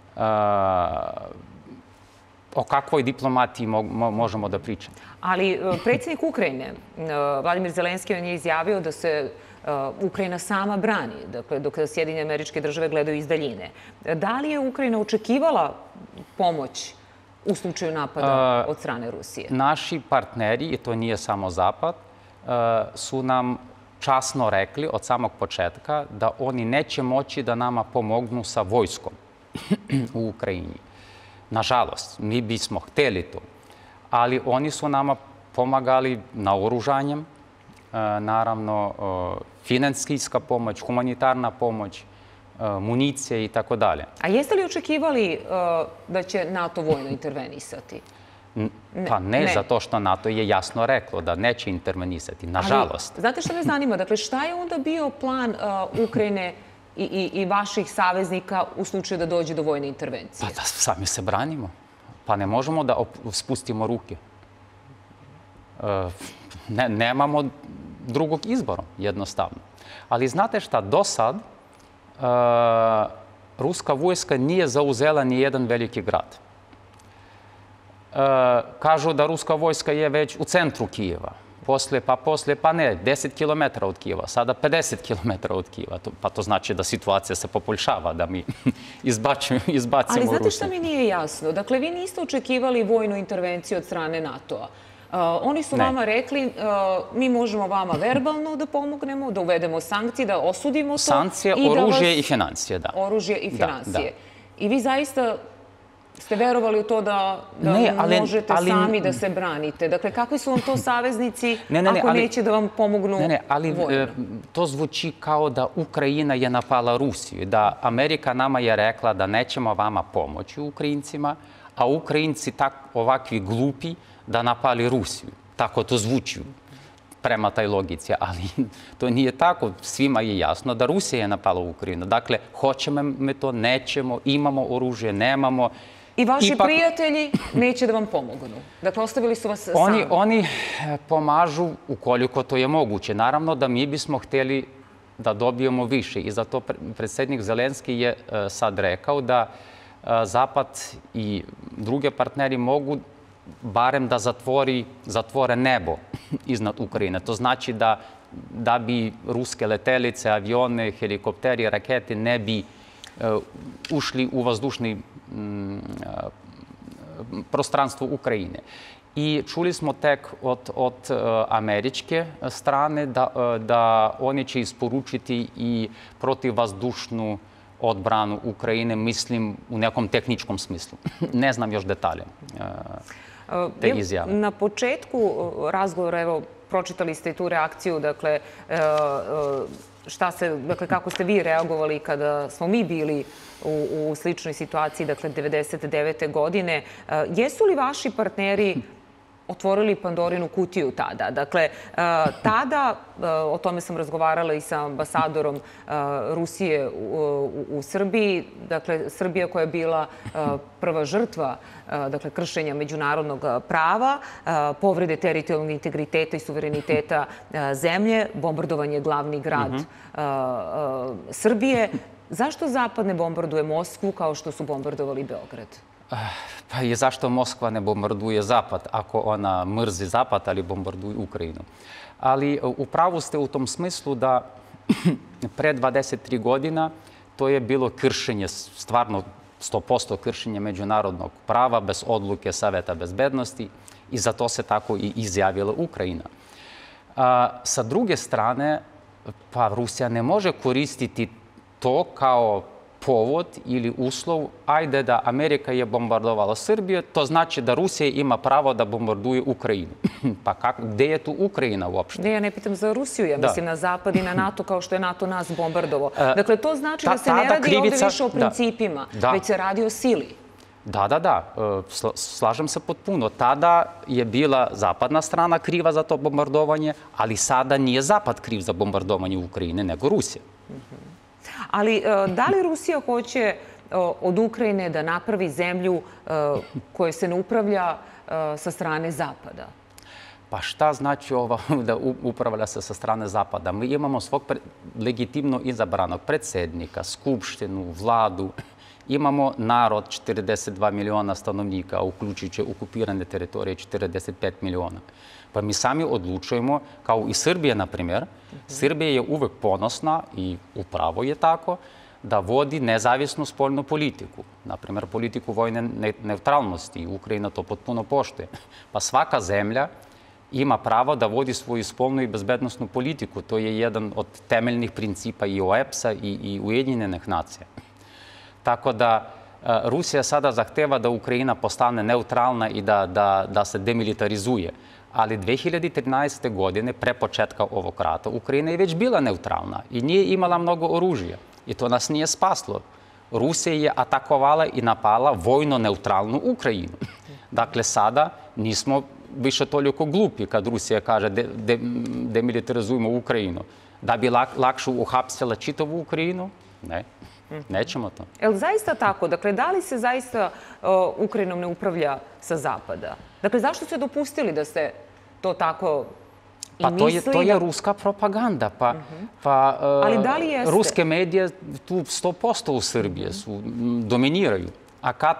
o kakvoj diplomatiji možemo da pričamo? Ali predsjednik Ukrajine, Vladimir Zelenski, on je izjavio da se Ukrajina sama brani, dakle, dok Sjedinjene Američke Države gledaju iz daljine. Da li je Ukrajina očekivala pomoć u slučaju napada od strane Rusije? Naši partneri, i to nije samo Zapad, su nam časno rekli od samog početka da oni neće moći da nama pomognu sa vojskom u Ukrajini. Nažalost, mi bismo hteli to, ali oni su nama pomagali naoružanjem, naravno finansijska pomoć, humanitarna pomoć, municija i tako dalje. A jeste li očekivali da će NATO vojno intervenisati? Pa ne, zato što NATO je jasno reklo da neće intervenisati, nažalost. Znate što me zanima? Dakle, šta je onda bio plan Ukrajine i vaših saveznika u slučaju da dođe do vojne intervencije? Pa da sami se branimo. Pa ne možemo da spustimo ruke. Nemamo drugog izbora, jednostavno. Ali znate šta, do sad ruska vojska nije zauzela ni jedan veliki grad. Kažu da ruska vojska je već u centru Kijeva. Pa ne, 10 km od Kijeva, sada 50 km od Kijeva. Pa to znači da situacija se poboljšava, da mi izbacimo Rusiju. Ali znate šta mi nije jasno? Dakle, vi niste očekivali vojnu intervenciju od strane NATO-a. Oni su vama rekli, mi možemo vama verbalno da pomognemo, da uvedemo sankcije, da osudimo to. Sankcije, oružje i financije, da. Oružje i financije. I vi zaista ste verovali u to da možete sami da se branite? Dakle, kakvi su vam to saveznici ako neće da vam pomognu vojno? To zvuči kao da Ukrajina je napala Rusiju, da Amerika nama je rekla da nećemo vama pomoći Ukrajincima, a Ukrajinci ovakvi glupi da napali Rusiju. Tako to zvuči prema taj logici, ali to nije tako. Svima je jasno da Rusija je napala Ukrajinu. Dakle, hoćemo mi to, nećemo, imamo oružje, nemamo. I vaši prijatelji neće da vam pomognu? Dakle, ostavili su vas sami? Oni pomažu ukoliko to je moguće. Naravno da mi bismo htjeli da dobijemo više i zato predsjednik Zelenski je sad rekao da Zapad i druge partneri mogu barem da zatvore nebo iznad Ukrajine. To znači da bi ruske letelice, avione, helikopteri, rakete ne bi ušli u vazdušni prostranstvo Ukrajine. I čuli smo tek od američke strane da oni će isporučiti i protivvazdušnu odbranu Ukrajine, mislim, u nekom tehničkom smislu. Ne znam još detalje te izjave. Na početku razgovora, evo, pročitali ste i tu reakciju, dakle, kako ste vi reagovali kada smo mi bili u sličnoj situaciji, dakle, 1999. godine. Jesu li vaši partneri otvorili Pandorinu kutiju tada? Dakle, tada, o tome sam razgovarala i sa ambasadorom Rusije u Srbiji, dakle, Srbija koja je bila prva žrtva kršenja međunarodnog prava, povrede teritorijalnog integriteta i suvereniteta zemlje, bombardovanje glavni grad Srbije. Zašto Zapad ne bombarduje Moskvu kao što su bombardovali Beograd? Pa i zašto Moskva ne bombarduje Zapad ako ona mrzi Zapad, ali bombarduje Ukrajinu? Ali upravo ste u tom smislu da pre 23 godina to je bilo kršenje, stvarno 100% kršenje međunarodnog prava bez odluke Saveta bezbednosti i zato se tako i izjavila Ukrajina. Sa druge strane, pa Rusija ne može koristiti to kao povod ili uslov, ajde da Amerika je bombardovala Srbiju, to znači da Rusija ima pravo da bombarduje Ukrajinu. Pa gde je tu Ukrajina uopšte? Ne, ja ne pitam za Rusiju, ja mislim na Zapad i na NATO kao što je NATO nas bombardovao. Dakle, to znači da se ne radi ovdje više o principima, već se radi o sili. Da. Slažem se potpuno. Tada je bila zapadna strana kriva za to bombardovanje, ali sada nije Zapad kriv za bombardovanje Ukrajine, nego Rusija. Ali da li Rusija hoće od Ukrajine da napravi zemlju koja se ne upravlja sa strane Zapada? Pa šta znači da upravlja se sa strane Zapada? Mi imamo svog legitimno izabranog predsjednika, skupštinu, vladu. Imamo narod 42 miliona stanovnika, uključujući okupirane teritorije 45 miliona. Pa mi sami odlučujemo, kao i Srbija, na primjer, Srbija je uvek ponosna i upravo je tako, da vodi nezavisnu spoljnu politiku. Na primjer, politiku vojne neutralnosti. Ukrajina to potpuno poštuje. Pa svaka zemlja ima pravo da vodi svoju spoljnu i bezbednosnu politiku. To je jedan od temeljnih principa i OEBS-a i Ujedinjenih nacija. Tako da Rusija sada zahteva da Ukrajina postane neutralna i da se demilitarizuje. Ali 2013. godine, pre početka ovog rata, Ukrajina je već bila neutralna i nije imala mnogo oružja. I to nas nije spaslo. Rusija je atakovala i napala vojno neutralnu Ukrajinu. Dakle, sada nismo više toliko glupi kad Rusija kaže demilitarizujemo Ukrajinu. Da bi lakše uhapsila čitavu Ukrajinu? Ne. Nećemo to. Je li zaista tako? Dakle, da li se zaista Ukrajinom ne upravlja sa Zapada? Dakle, zašto ste dopustili da se to tako i misli? Pa to je ruska propaganda. Ali da li jeste? Ruske medije tu 100% u Srbiji dominiraju. A kad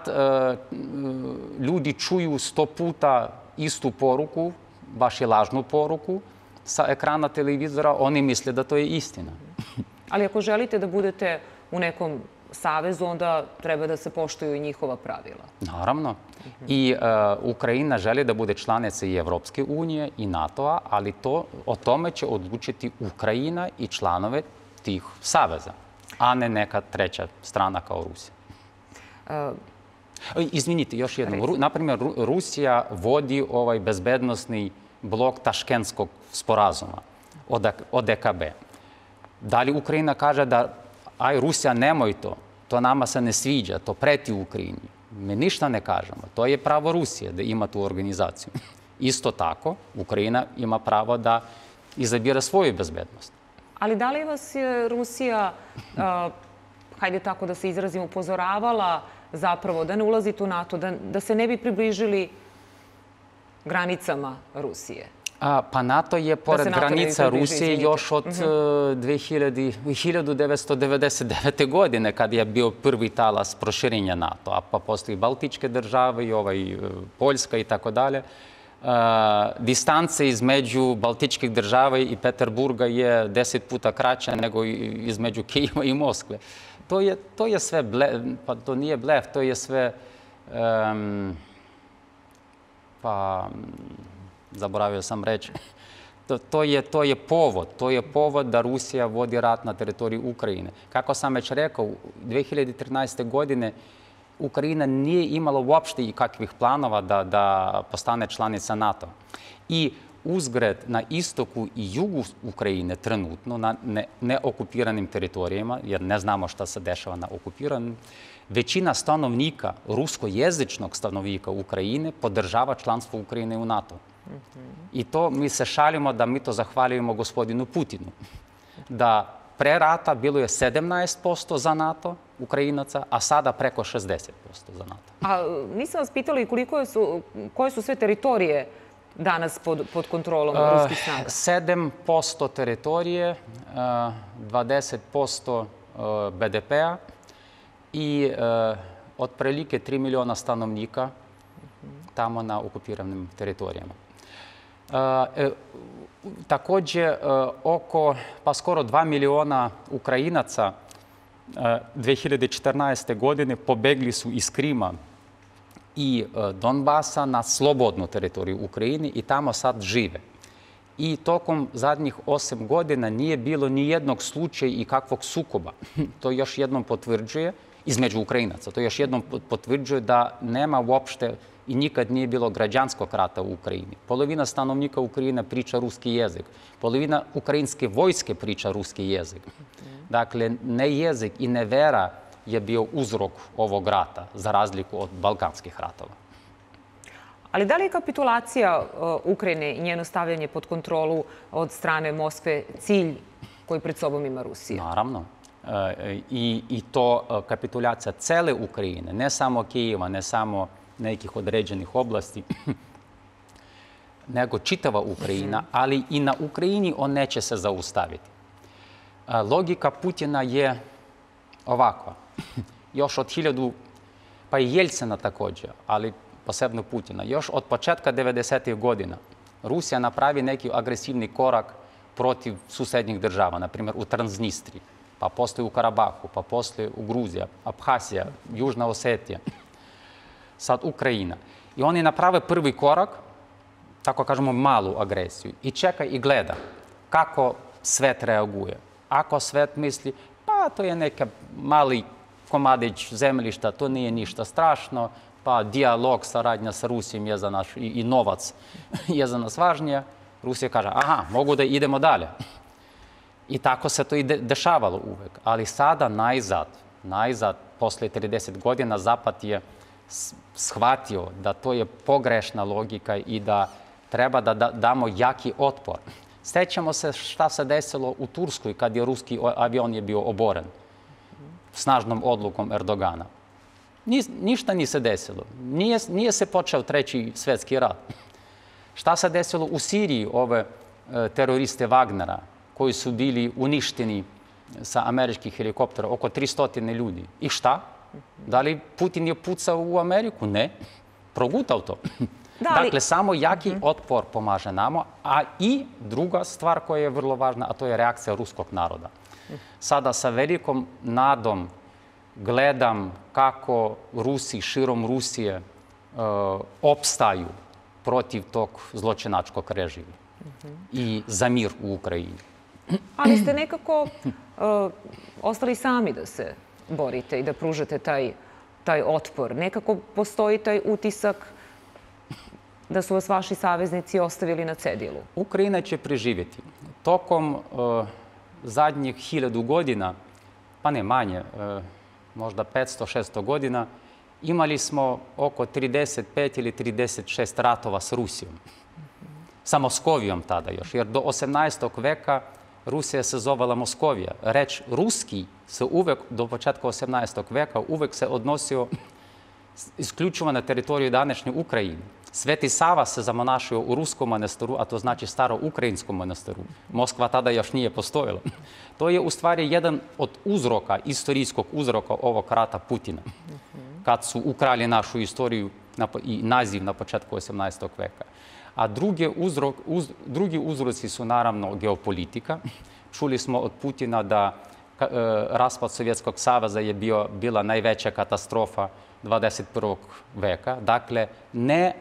ljudi čuju 100 puta istu poruku, baš i lažnu poruku, sa ekrana televizora, oni misle da to je istina. Ali ako želite da budete u nekom savezu, onda treba da se poštuju i njihova pravila. Naravno. I Ukrajina želi da bude članica i Evropske unije i NATO-a, ali o tome će odlučiti Ukrajina i članove tih saveza, a ne neka treća strana kao Rusija. Izvinite, još jednom. Naprimjer, Rusija vodi ovaj bezbednostni blok Taškenskog sporazuma od EKB. Da li Ukrajina kaže da aj Rusija nemoj to nama se ne sviđa, to preti Ukrajini. Mi ništa ne kažemo. To je pravo Rusije da ima tu organizaciju. Isto tako, Ukrajina ima pravo da izabira svoju bezbednost. Ali da li vas je Rusija, hajde tako da se izrazim, upozoravala zapravo da ne ulazite u NATO, da se ne bi približili granicama Rusije? Pa NATO je pored granica Rusije još od 1999. godine, kad je bio prvi talas proširenja NATO, a pa postoji Baltičke države i Poljska i tako dalje. Distance između Baltičkih država i Peterburga je 10 puta kraća nego između Kijeva i Moskve. To je sve blef, pa to nije blef, to je sve, pa zaboravio sam reći, to je povod da Rusija vodi rat na teritoriji Ukrajine. Kako sam već rekao, 2013. godine Ukrajina nije imala uopšte ikakvih planova da postane članica NATO. I uzgred na istoku i jugu Ukrajine trenutno, na neokupiranim teritorijama, jer ne znamo šta se dešava na okupiranim, većina stanovnika, ruskojezičnog stanovnika Ukrajine podržava članstvo Ukrajine u NATO. I to mi se šalimo da mi to zahvaljujemo gospodinu Putinu. Da pre rata bilo je 17% za NATO Ukrajinaca, a sada preko 60% za NATO. A nisam vas pitali koje su sve teritorije danas pod kontrolom ruskih snaga? 7% teritorije, 20% BDP-a i otprilike 3 miliona stanovnika tamo na okupiranim teritorijama. Također, pa skoro 2 miliona Ukrajinaca 2014. godine pobegli su iz Krima i Donbasa na slobodnu teritoriju Ukrajine i tamo sad žive. I tokom zadnjih 8 godina nije bilo ni jednog slučaja i kakvog sukoba. To još jednom potvrđuje, između Ukrajinaca, to još jednom potvrđuje da nema uopšte i nikad nije bilo građanskog rata u Ukrajini. Polovina stanovnika Ukrajine priča ruski jezik. Polovina ukrajinske vojske priča ruski jezik. Dakle, ne jezik i ne vera je bio uzrok ovog rata, za razliku od balkanskih ratova. Ali da li je kapitulacija Ukrajine i njeno stavljanje pod kontrolu od strane Moskve cilj koji pred sobom ima Rusija? Naravno. I to kapitulacija cele Ukrajine, ne samo Kijeva, ne samo nekih određenih oblasti, nego čitava Ukrajina, ali i na Ukrajini on neće se zaustaviti. Logika Putina je ovakva. Još od pa i Jelcina također, ali posebno Putina, još od početka 90. godina Rusija napravi neki agresivni korak protiv susednjih država, na primjer u Transnistriji, pa poslije u Karabahu, pa poslije u Gruzija, Abhazija, Južna Osetija, sad Ukrajina. I oni naprave prvi korak, tako kažemo malu agresiju, i čeka i gleda kako svet reaguje. Ako svet misli, pa to je neka mali komadić zemljišta, to nije ništa strašno, pa dijalog, saradnja sa Rusijom je za nas i novac je za nas važnije, Rusija kaže, aha, mogu da idemo dalje. I tako se to i dešavalo uvek. Ali sada najzad, posle 30 godina, Zapad je shvatio da to je pogrešna logika i da treba da damo jaki otpor. Sećamo se šta se desilo u Turskoj kad je ruski avion je bio oboren snažnom odlukom Erdogana. Ništa nije se desilo. Nije se počeo Treći svjetski rat. Šta se desilo u Siriji, ove teroriste Wagnera, koji su bili uništeni sa američkih helikoptera, oko 300 ljudi. I šta? Da li Putin je pucao u Ameriku? Ne. Progutao to. Dakle, samo jaki otpor pomaže nama, a i druga stvar koja je vrlo važna, a to je reakcija ruskog naroda. Sada sa velikom nadom gledam kako Rusi širom Rusije opstaju protiv tog zločinačkog režima i za mir u Ukrajini. Ali ste nekako ostali sami da se borite i da pružate taj taj otpor? Nekako postoji taj utisak da su vas vaši saveznici ostavili na cedilu? Ukrajina će preživjeti. Tokom zadnjih 1000 godina, pa ne manje, možda 500-600 godina, imali smo oko 35 ili 36 ratova s Rusijom. Sa Moskovijom tada još, jer do 18. veka Rusija se zovala Moskovija. Reč ruski se uvek, do početka 18. veka, uvek se odnosio isključivo na teritoriju današnje Ukrajine. Sveti Sava se zamonašio u Ruskom manastiru, a to znači staro-ukrajinskom manastiru. Moskva tada još nije postojala. To je u stvari jedan od uzroka, istorijskog uzroka ovog rata Putina, kad su ukrali našu istoriju i naziv na početku 18. veka. A drugi uzroci su naravno geopolitika. Čuli smo od Putina da raspad Sovjetskog saveza je bila najveća katastrofa 21. veka. Dakle, ne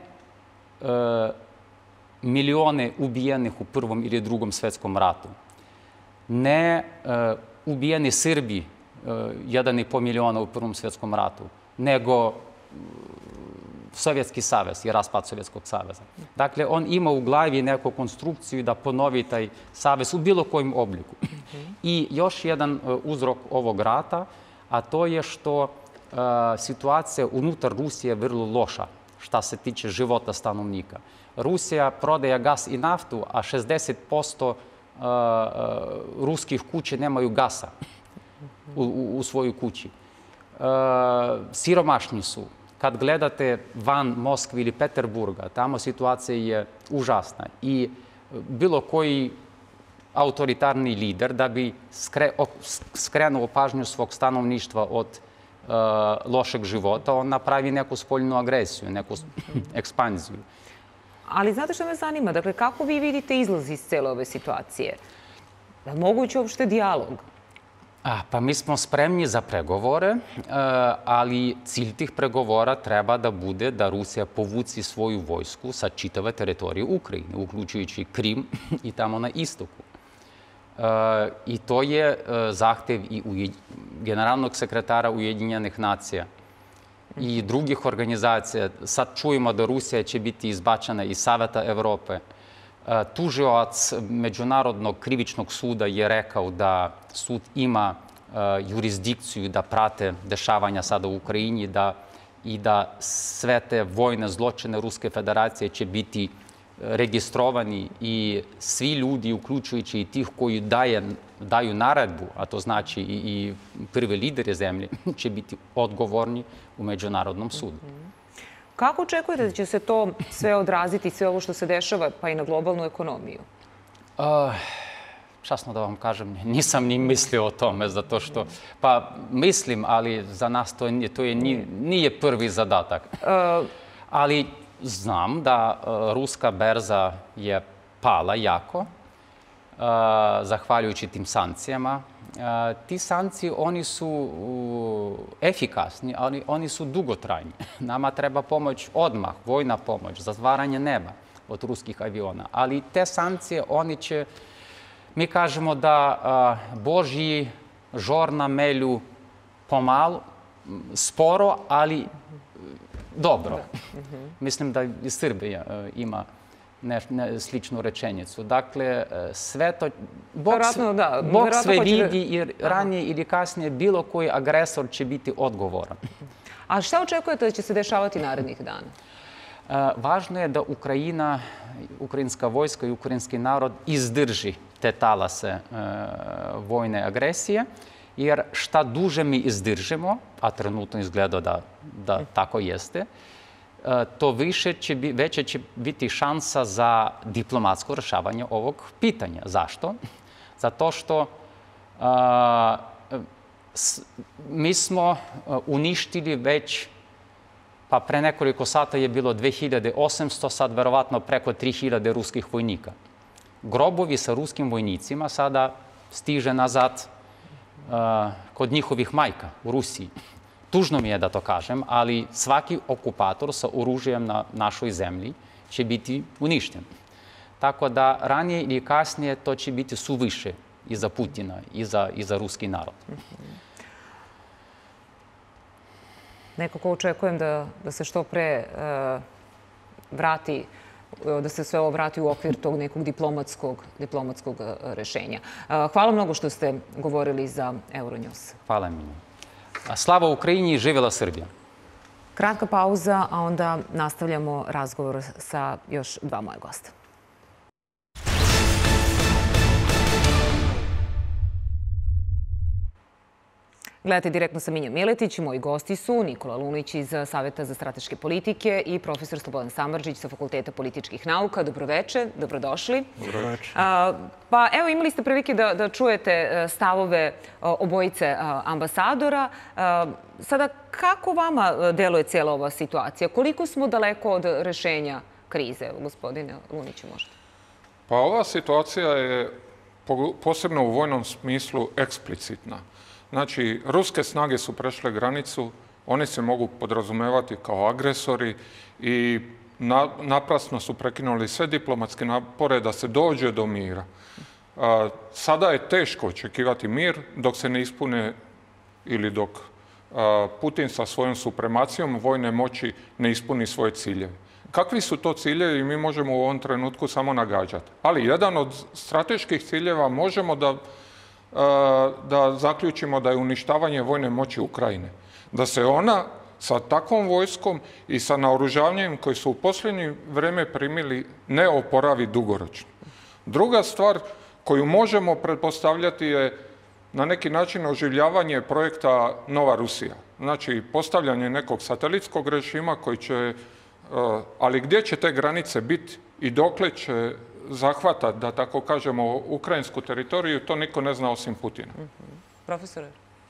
milione ubijenih u Prvom ili Drugom svjetskom ratu, ne ubijeni Srbi, 1,5 miliona u Prvom svjetskom ratu, nego Sovjetski savez i raspad Sovjetskog saveza. Dakle, on ima u glavi neku konstrukciju da ponovi taj savez u bilo kojem obliku. I još jedan uzrok ovog rata, a to je što situacija unutar Rusije je vrlo loša šta se tiče života stanovnika. Rusija prodaje gas i naftu, a 60% ruskih kuća nemaju gasa u svojoj kući. Siromašni su. Kad gledate van Moskve ili Peterburga, tamo situacija je užasna i bilo koji autoritarni lider da bi skrenuo pažnju svog stanovništva od lošeg života, on napravi neku spoljnu agresiju, neku ekspanziju. Ali znate što me zanima? Dakle, kako vi vidite izlaz iz cele ove situacije? Da li moguće uopšte dijalog? Pa mi smo spremni za pregovore, ali cilj tih pregovora treba da bude da Rusija povuci svoju vojsku sa čitave teritorije Ukrajine, uključujući Krim i tamo na istoku. I to je zahtev i generalnog sekretara Ujedinjenih nacija i drugih organizacija. Sad čujemo da Rusija će biti izbačena iz Saveta Evrope. Tužilac Međunarodnog krivičnog suda je rekao da sud ima jurisdikciju da prate dešavanja sada u Ukrajini i da sve te vojne zločine Ruske federacije će biti registrovani i svi ljudi, uključujući i tih koji daju naredbu, a to znači i prvi lideri zemlje, će biti odgovorni u Međunarodnom sudu. Kako očekujete da će se to sve odraziti, sve ovo što se dešava, pa i na globalnu ekonomiju? Časno da vam kažem, nisam ni mislio o tome, zato što, pa mislim, ali za nas to nije prvi zadatak. Ali znam da ruska berza je pala jako, zahvaljujući tim sankcijama. Ti sankcije, oni su efikasni, ali oni su dugotrajni. Nama treba pomoć odmah, vojna pomoć, zatvaranje neba od ruskih aviona. Ali te sankcije, oni će, mi kažemo da Božji žor na melju pomalo, sporo, ali dobro. Mislim da i Srbija ima sličnu rečenicu. Dakle, sve to... Bog sve vidi i ranije ili kasnije bilo koji agresor će biti odgovoran. A šta očekujete da će se dešavati narednih dana? Važno je da ukrajinska vojska i ukrajinski narod izdrži te talase vojne agresije, jer šta duže mi izdržimo, a trenutno izgleda da tako jeste, to veća će biti šansa za diplomatsko rešavanje ovog pitanja. Zašto? Zato što mi smo uništili već, pa pre nekoliko sata je bilo 2800, sad verovatno preko 3000 ruskih vojnika. Grobovi sa ruskim vojnicima sada stiže nazad kod njihovih majka u Rusiji. Tužno mi je da to kažem, ali svaki okupator sa oružjem na našoj zemlji će biti uništen. Tako da ranije ili kasnije to će biti suviše i za Putina i za ruski narod. Nekako očekujem da se što pre vrati, da se sve ovo vrati u okvir tog nekog diplomatskog rešenja. Hvala mnogo što ste govorili za Euronews. Hvala mi. Slava Ukrajini i živjela Srbija. Kratka pauza, a onda nastavljamo razgovor sa još dva moja gosta. Gledate direktno sa Minjom Miletić. Moji gosti su Nikola Lunić iz Saveta za strateške politike i profesor Slobodan Samardžić sa Fakulteta političkih nauka. Dobroveče, dobrodošli. Dobroveče. Pa evo, imali ste prilike da čujete stavove obojice ambasadora. Sada, kako vama deluje cijela ova situacija? Koliko smo daleko od rešenja krize? Gospodine Luniću, možda. Pa ova situacija je posebno u vojnom smislu eksplicitna. Znači, ruske snage su prešle granicu, one se mogu podrazumevati kao agresori i naprasno su prekinuli sve diplomatske napore da se dođe do mira. Sada je teško očekivati mir dok se ne ispune ili dok Putin sa svojom supremacijom vojne moći ne ispuni svoje ciljeve. Kakvi su to ciljevi mi možemo u ovom trenutku samo nagađati. Ali jedan od strateških ciljeva možemo da zaključimo da je uništavanje vojne moći Ukrajine. Da se ona sa takvom vojskom i sa naoružavanjem koji su u posljednje vrijeme primili ne oporavi dugoročno. Druga stvar koju možemo pretpostavljati je na neki način oživljavanje projekta Nova Rusija. Znači postavljanje nekog satelitskog režima koji će, ali gdje će te granice biti i dokle će zahvatati, da tako kažemo, ukrajinsku teritoriju, to niko ne zna osim Putina. Profesore?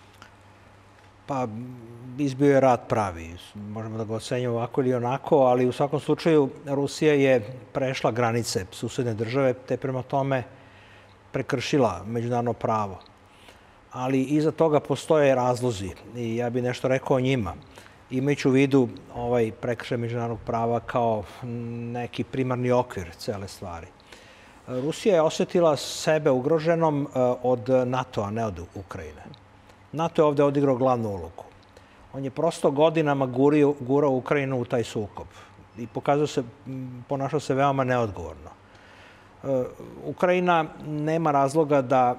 Pa, izbio je rat pravi. Možemo da ga ocenjamo ovako ili onako, ali u svakom slučaju Rusija je prešla granice susedne države, te prema tome prekršila međunarodno pravo. Ali iza toga postoje razlozi i ja bih nešto rekao o njima. Imajući u vidu ovaj prekršaj međunarodnog prava kao neki primarni okvir cele stvari. Rusija je osjetila sebe ugroženom od NATO-a, ne od Ukrajine. NATO je ovdje odigrao glavnu ulogu. On je prosto godinama gurao Ukrajinu u taj sukob i ponašao se veoma neodgovorno. Ukrajina nema razloga da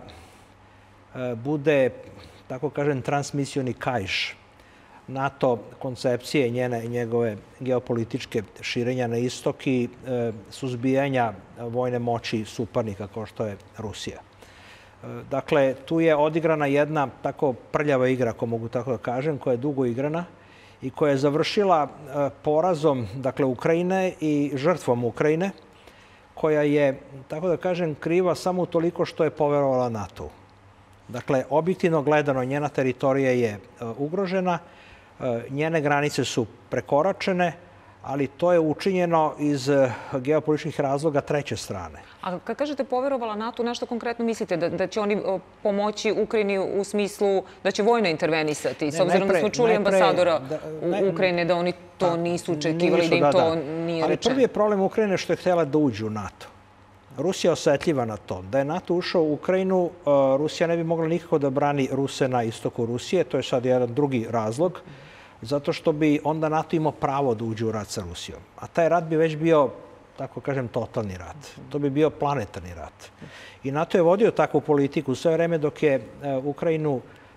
bude, tako kažem, transmisioni kaiš NATO koncepcije i njegove geopolitičke širenja na istok i suzbijanja vojne moći suparnika kao što je Rusija. Dakle, tu je odigrana jedna tako prljava igra, ako mogu tako da kažem, koja je dugo igrana i koja je završila porazom, dakle, Ukrajine i žrtvom Ukrajine, koja je, tako da kažem, kriva samo toliko što je poverovala NATO. Dakle, objektivno gledano, njena teritorija je ugrožena, njene granice su prekoračene, ali to je učinjeno iz geopolitičkih razloga treće strane. A kad kažete poverovala NATO, na što konkretno mislite? Da će oni pomoći Ukrajini u smislu da će vojno intervenisati? S obzirom da smo čuli ambasadora Ukrajine da oni to nisu očekivali, da im to nije rečeno. Ali prvi je problem Ukrajine što je htjela da uđe u NATO. Rusija je osjetljiva na to. Da je NATO ušao u Ukrajinu, Rusija ne bi mogla nikako da brani Ruse na istoku Rusije. To je sad jedan drugi razlog. Zato što bi onda NATO imao pravo da uđe u rat sa Rusijom. A taj rat bi već bio, tako kažem, totalni rat. To bi bio planetarni rat. I NATO je vodio takvu politiku sve vreme dok je Ukrajinu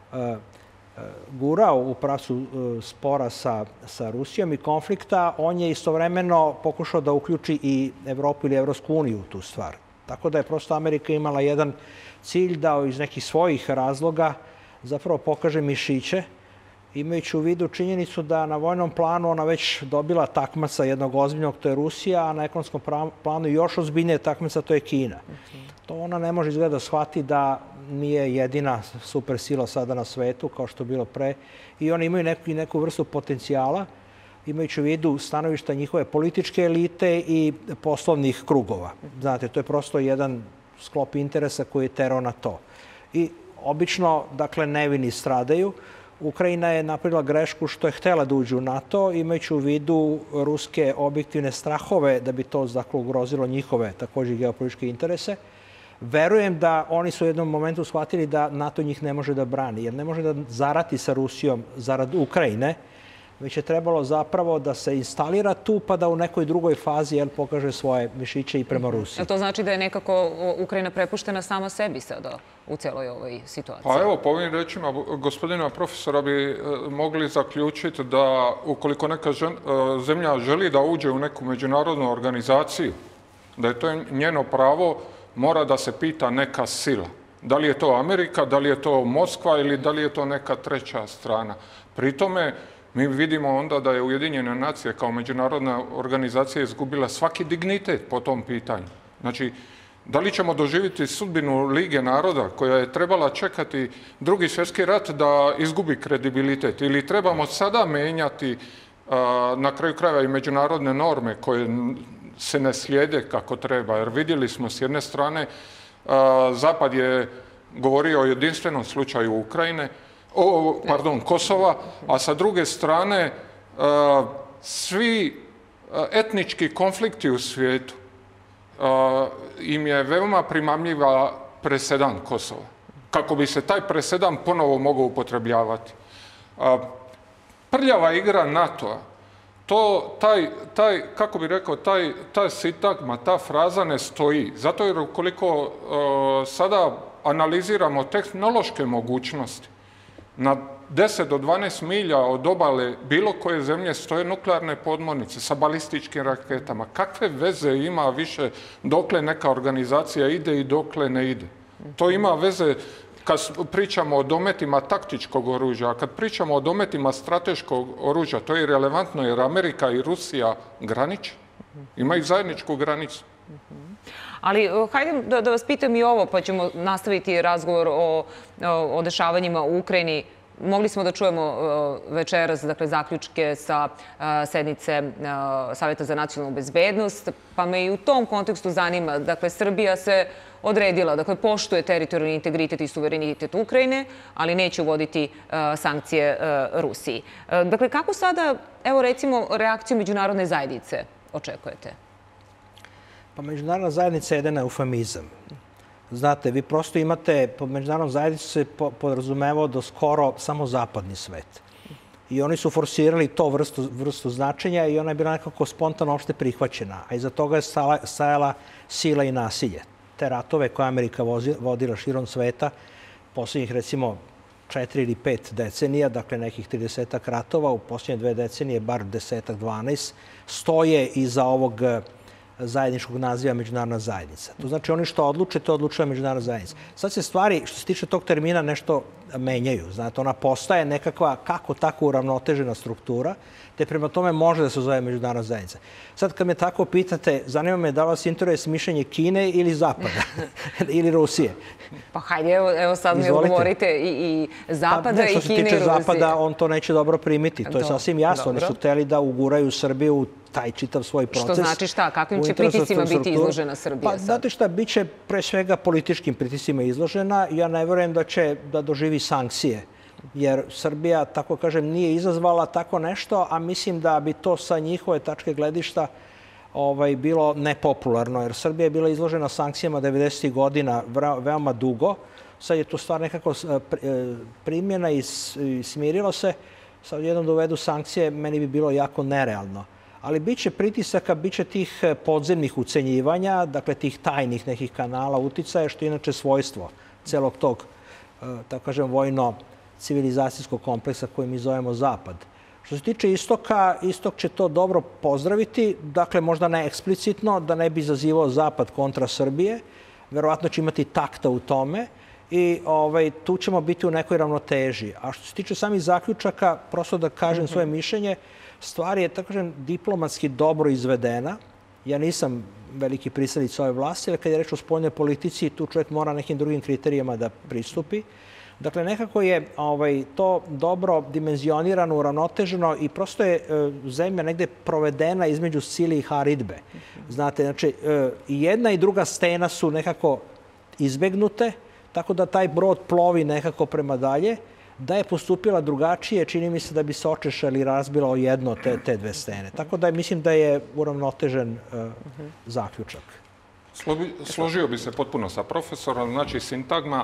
gurao u pravcu spora sa Rusijom i konflikta. On je istovremeno pokušao da uključi i Evropu ili Evropsku uniju u tu stvar. Tako da je prosto Amerika imala jedan cilj da iz nekih svojih razloga zapravo pokaže mišiće, imajući u vidu činjenicu da na vojnom planu ona već dobila takmaca jednog ozbiljnog, to je Rusija, a na ekonomskom planu još ozbiljnije takmaca, to je Kina. To ona ne može izgleda shvati da nije jedina supersila sada na svetu, kao što je bilo pre. I oni imaju neku vrstu potencijala, imajući u vidu stanovišta njihove političke elite i poslovnih krugova. Znate, to je prosto jedan sklop interesa koji je terao na to. I obično, dakle, nevini stradaju. Ukrajina je napravila grešku što je htjela da uđe u NATO, imajući u vidu ruske objektivne strahove da bi to ugrozilo njihove također geopolitičke interese. Verujem da oni su u jednom momentu shvatili da NATO njih ne može da brani, jer ne može da zarati sa Rusijom zarad Ukrajine, već je trebalo zapravo da se instalira tu pa da u nekoj drugoj fazi pokaže svoje mišiće i prema Rusiji. To znači da je nekako Ukrajina prepuštena sama sebi sada u celoj ovoj situaciji? Pa evo, po ovim rečima gospodina profesora bi mogli zaključiti da ukoliko neka zemlja želi da uđe u neku međunarodnu organizaciju, da je to njeno pravo, mora da se pita neka sila. Da li je to Amerika, da li je to Moskva ili da li je to neka treća strana. Pri tome mi vidimo onda da je Ujedinjene nacije kao međunarodna organizacija izgubila svaki dignitet po tom pitanju. Znači, da li ćemo doživjeti sudbinu Lige naroda koja je trebala čekati Drugi svjetski rat da izgubi kredibilitet ili trebamo sada menjati na kraju krajeva i međunarodne norme koje se ne slijede kako treba. Jer vidjeli smo s jedne strane Zapad je govorio o jedinstvenom slučaju Ukrajine, Kosova, a sa druge strane svi etnički konflikti u svijetu im je veoma primamljiva presedan Kosova. Kako bi se taj presedan ponovo mogao upotrebljavati. Prljava igra NATO-a, kako bi rekao, ta sintagma, ta fraza ne stoji. Zato jer ukoliko sada analiziramo tehnološke mogućnosti, na 10 do 12 milja od obale bilo koje zemlje stoje nuklearne podmornice sa balističkim raketama. Kakve veze ima više dokle neka organizacija ide i dokle ne ide? To ima veze kad pričamo o dometima taktičkog oružja, a kad pričamo o dometima strateškog oružja, to je relevantno jer Amerika i Rusija graniče. Imaju zajedničku granicu. Ali hajde da vas pitam i ovo, pa ćemo nastaviti razgovor o dešavanjima u Ukrajini. Mogli smo da čujemo večeras, dakle, zaključke sa sednice Saveta za nacionalnu bezbednost, pa me i u tom kontekstu zanima. Dakle, Srbija se odredila, dakle, poštuje teritorijalni integritet i suverenitet Ukrajine, ali neće uvoditi sankcije Rusiji. Dakle, kako sada, evo recimo, reakciju međunarodne zajednice očekujete? Pa međunarodna zajednica je jedan eufemizam. Znate, vi prosto imate, po međunarodnom zajednici se podrazumevao do skoro samo zapadni svet. I oni su forsirali to vrstu značenja i ona je bila nekako spontano opšte prihvaćena. A iza toga je stajala sila i nasilje. Te ratove koje Amerika vodila širom sveta, posljednjih recimo 4 ili 5 decenija, dakle nekih 30-ak ratova, u posljednje 2 decenije, bar 10-ak, 12, stoje iza ovog zajedničkog naziva međunarodna zajednica. To znači oni što odluče, to odlučuje međunarodna zajednica. Sad se stvari, što se tiče tog termina, nešto menjaju. Znate, ona postaje nekakva kako tako uravnotežena struktura, te prema tome može da se zove međunarodna zajednica. Sad kad me tako pitate, zanima me da vas interes mišljenje Kine ili Zapada ili Rusije? Pa hajde, evo sad mi odgovorite i Zapada i Kine i Rusije. Što se tiče Zapada, on to neće dobro primiti. To je sasvim jasno. Oni su hteli da uguraju Srbiju u taj čitav svoj proces. Što znači šta? Kakvim će pritiscima biti izložena Srbija sad? Pa, znate šta, bit će pre svega političkim pritiscima izložena. Ja ne verujem da će da doživi sankcije. Jer Srbija, tako kažem, nije izazvala tako nešto, a mislim da bi to sa njihove tačke gledišta bilo nepopularno. Jer Srbija je bila izložena sankcijama 90. godina veoma dugo. Sad je to stvar nekako primjena i smirilo se. Sad jednom dovedu sankcije, meni bi bilo jako nerealno. Ali bit će pritisaka, bit će tih podzemnih ucenjivanja, dakle tih tajnih nekih kanala uticaja, što je inače svojstvo celog tog, tako kažem, vojno-civilizacijskog kompleksa koji mi zovemo Zapad. Što se tiče Istoka, Istok će to dobro pozdraviti, dakle možda ne eksplicitno, da ne bi izazivao Zapad kontra Srbije. Verovatno će imati takta u tome i tu ćemo biti u nekoj ravnoteži. A što se tiče samih zaključaka, prosto da kažem svoje mišljenje, stvar je, tako kažem, diplomatski dobro izvedena. Ja nisam veliki pristalica ove vlasti, ali kad je reč o spoljnoj politici, tu čovjek mora nekim drugim kriterijama da pristupi. Dakle, nekako je to dobro dimenzionirano, uravnoteženo i prosto je zemlja negde provedena između sile i haridbe. Znate, znači, i jedna i druga stena su nekako izbegnute, tako da taj brod plovi nekako prema dalje. Da je postupila drugačije, čini mi se da bi se očešali i razbilo jedno te dve stene. Tako da mislim da je uravnotežen zaključak. Složio bi se potpuno sa profesorom. Znači, sintagma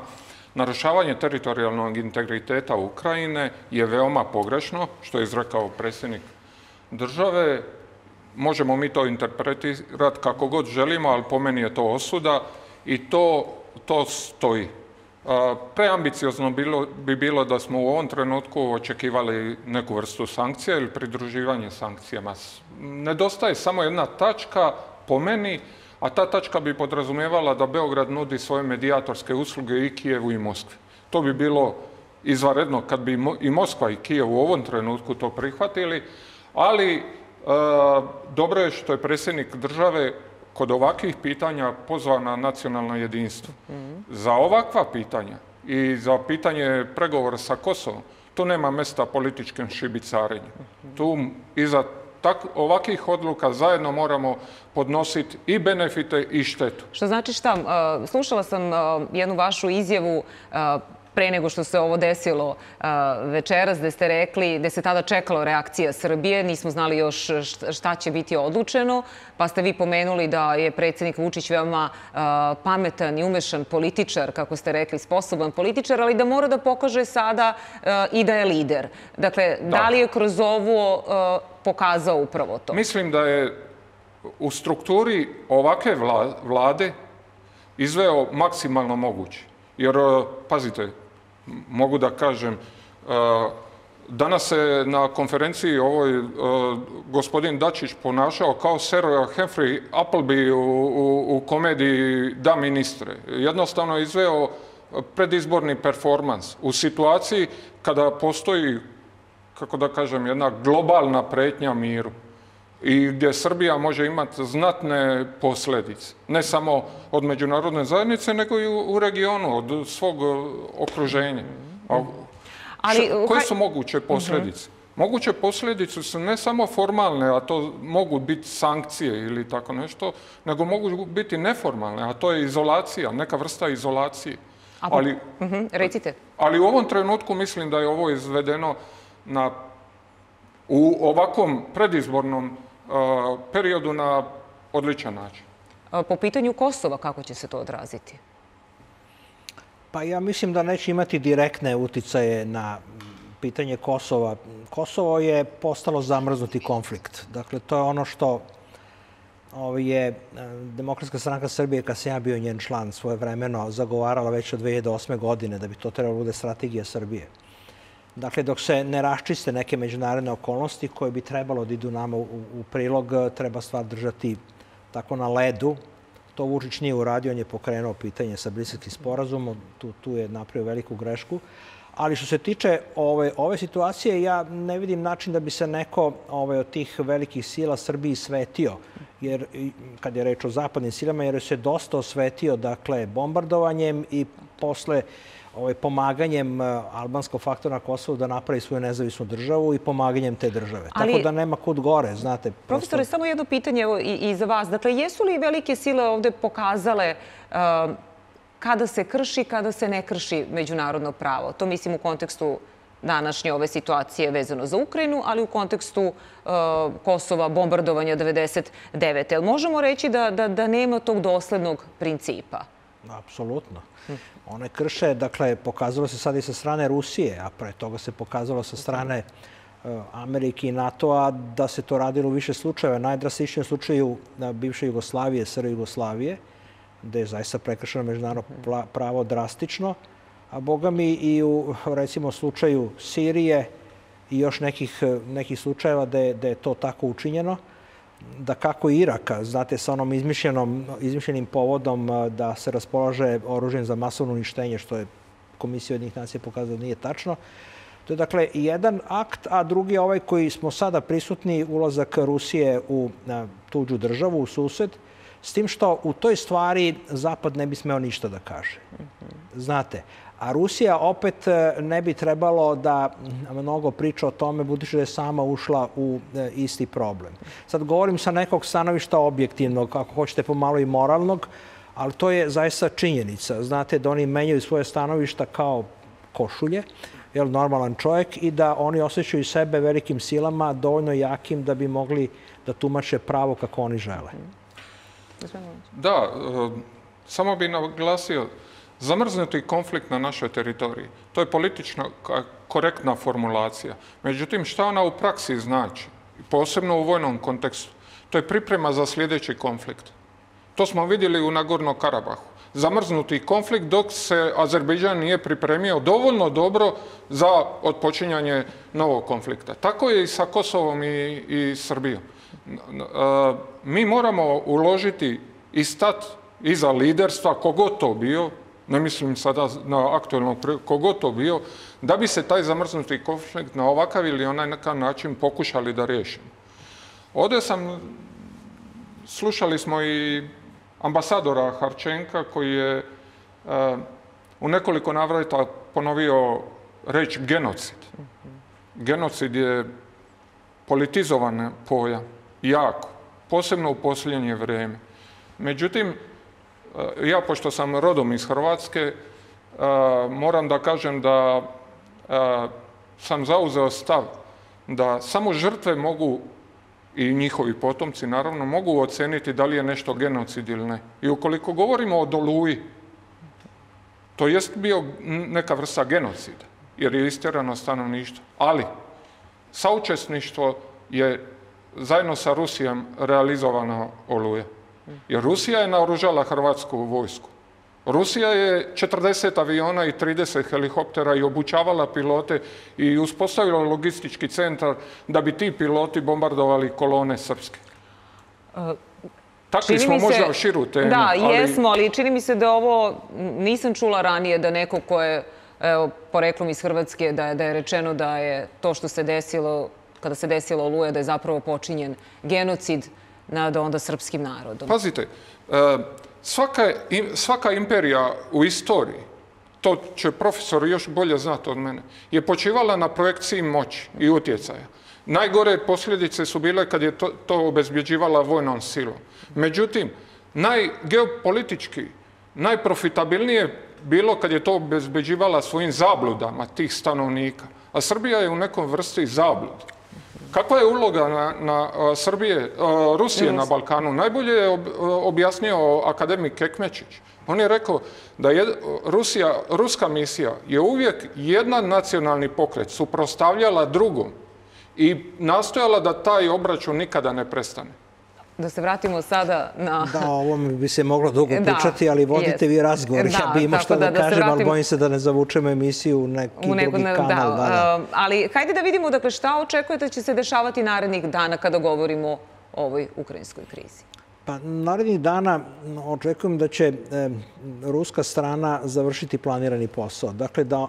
Narušavanje teritorijalnog integriteta Ukrajine je veoma pogrešno, što je izrekao predsjednik države. Možemo mi to interpretirati kako god želimo, ali po meni je to osuda i to stoji. Preambiciozno bi bilo da smo u ovom trenutku očekivali neku vrstu sankcija ili pridruživanje sankcijama. Nedostaje samo jedna tačka, po meni, a ta tačka bi podrazumijevala da Beograd nudi svoje medijatorske usluge i Kijevu i Moskvi. To bi bilo izvanredno kad bi i Moskva i Kijev u ovom trenutku to prihvatili, ali dobro je što je predsjednik države kod ovakvih pitanja pozvao na nacionalno jedinstvo. Za ovakva pitanja i za pitanje pregovora sa Kosovom, tu nema mjesta političkim šibicarenju. Tu iza ovakvih odluka zajedno moramo podnositi i benefite i štetu. Što znači šta? Slušala sam jednu vašu izjavu pre nego što se ovo desilo večeras, gde ste rekli da se tada čekalo reakcija Srbije, nismo znali još šta će biti odlučeno, pa ste vi pomenuli da je predsjednik Vučić veoma pametan i umešan političar, kako ste rekli, sposoban političar, ali da mora da pokaže sada i da je lider. Dakle, da li je kroz ovo pokazao upravo to? Mislim da je u strukturi ovakve vlade izveo maksimalno moguće. Jer, pazite, mogu da kažem, danas se na konferenciji ovoj gospodin Dačić ponašao kao Sir Humphrey Appleby u komediji Da, ministre. Jednostavno je izveo predizborni performans u situaciji kada postoji, kako da kažem, jedna globalna pretnja miru i gdje Srbija može imati znatne posljedice. Ne samo od međunarodne zajednice, nego i u regionu, od svog okruženja. Koje su moguće posljedice? Moguće posljedice su ne samo formalne, a to mogu biti sankcije ili tako nešto, nego mogu biti neformalne, a to je izolacija, neka vrsta izolacije. Recite. Ali u ovom trenutku mislim da je ovo izvedeno u ovakvom predizbornom periodu na odličan način. Po pitanju Kosova, kako će se to odraziti? Pa ja mislim da neće imati direktne uticaje na pitanje Kosova. Kosovo je postalo zamrznuti konflikt. Dakle, to je ono što je Demokratska stranka Srbije, kad sam ja bio njen član, svojevremeno zagovarala već od 2008. godine, da bi to trebalo bude strategija Srbije. Dakle, dok se ne raščiste neke međunarodne okolnosti koje bi trebalo da idu nama u prilog, treba stvar držati tako na ledu. To Vučić nije uradio, on je pokrenuo pitanje sa Briselskim sporazumom, tu je napravio veliku grešku. Ali što se tiče ove situacije, ja ne vidim način da bi se neko od tih velikih sila Srbiji svetio, jer kad je reč o zapadnim silama, jer se dosta osvetio, dakle, bombardovanjem i posle pomaganjem albanskog faktora na Kosovu da napravi svoju nezavisnu državu i pomaganjem te države. Tako da nema kud gore, znate. Profesore, samo jedno pitanje i za vas. Dakle, jesu li velike sile ovde pokazale kada se krši, kada se ne krši međunarodno pravo? To mislim u kontekstu današnje ove situacije vezano za Ukrajinu, ali u kontekstu Kosova, bombardovanja 1999. Jel možemo reći da nema tog doslednog principa? Apsolutno. One krše, dakle, pokazalo se sad i sa strane Rusije, a pre toga se pokazalo sa strane Amerike i NATO-a da se to radilo u više slučajeva. Najdrastičnijem slučaju bivše Jugoslavije, SR Jugoslavije, gde je zaista prekršeno međunarodno pravo drastično, a boga mi i u, recimo, slučaju Sirije i još nekih slučajeva gde je to tako učinjeno. Da kako i Iraka, znate, sa onom izmišljenim povodom da se raspolaže oružjem za masovno uništenje, što je Komisija Ujedinjenih nacija pokazala da nije tačno. To je, dakle, jedan akt, a drugi je ovaj koji smo sada prisutni, ulazak Rusije u tuđu državu, u sused, s tim što u toj stvari Zapad ne bi smeo ništa da kaže. Znate, a Rusija opet ne bi trebalo da mnogo priča o tome, budući da je sama ušla u isti problem. Sad govorim sa nekog stanovišta objektivnog, ako hoćete pomalo i moralnog, ali to je zaista činjenica. Znate, da oni menjaju svoje stanovišta kao košulje, normalan čovjek, i da oni osjećaju sebe velikim silama, dovoljno jakim da bi mogli da tumače pravo kako oni žele. Da, samo bih naglasio, zamrznuti konflikt na našoj teritoriji. To je politično korektna formulacija. Međutim, šta ona u praksi znači? Posebno u vojnom kontekstu. To je priprema za sljedeći konflikt. To smo vidjeli u Nagorno Karabahu. Zamrznuti konflikt dok se Azerbejdžan nije pripremio dovoljno dobro za odpočinjanje novog konflikta. Tako je i sa Kosovom i Srbijom. Mi moramo uložiti i stati iza liderstva, kogod to bio, ne mislim sada na aktualnog, kogod to bio, da bi se taj zamrznuti konflikt na ovakav ili onaj način pokušali da riješimo. Ovdje slušali smo i ambasadora Harčenka koji je u nekoliko navrata ponovio reč genocid. Genocid je politizovan pojam, jako, posebno u posljednje vrijeme. Međutim, ja pošto sam rodom iz Hrvatske, moram da kažem da sam zauzeo stav da samo žrtve mogu i njihovi potomci, naravno, mogu oceniti da li je nešto genocid ili ne. I ukoliko govorimo o Oluji, to jest bio neka vrsta genocida, jer je istjerano stanovništvo. Ali, saučesništvo je zajedno sa Rusijom realizovano Oluje. Jer Rusija je naoružala hrvatsku vojsku. Rusija je 40 aviona i 30 helikoptera i obučavala pilote i uspostavila logistički centar da bi ti piloti bombardovali kolone srpske. Takvi smo možda širu temu. Da, jesmo, ali čini mi se da ovo nisam čula ranije da neko ko je poreklom iz Hrvatske, da je rečeno da je to što se desilo, kada se desilo Oluja, da je zapravo počinjen genocid nad onda srpskim narodom. Pazite, svaka imperija u istoriji, to će profesor još bolje znati od mene, je počivala na projekciji moći i utjecaja. Najgore posljedice su bile kad je to obezbjeđivala vojnom silom. Međutim, geopolitički najprofitabilnije bilo kad je to obezbjeđivala svojim zabludama tih stanovnika. A Srbija je u nekom vrsti zabludi. Kakva je uloga Rusije na Balkanu? Najbolje je objasnio akademik Ekmečić. On je rekao da ruska misija je uvijek jedan nacionalni pokret suprotstavljala drugom i nastojala da taj obračun nikada ne prestane. Da se vratimo sada na... Da, o ovom bi se moglo dugo pričati, ali vodite vi razgovor. Ja bi imao što da kažem, ali bojim se da ne zavučemo emisiju u neki drugi kanal. Ali hajde da vidimo, dakle, šta očekujete da će se dešavati narednih dana kada govorimo o ovoj ukrajinskoj krizi? Pa narednih dana očekujem da će ruska strana završiti planirani posao. Dakle, da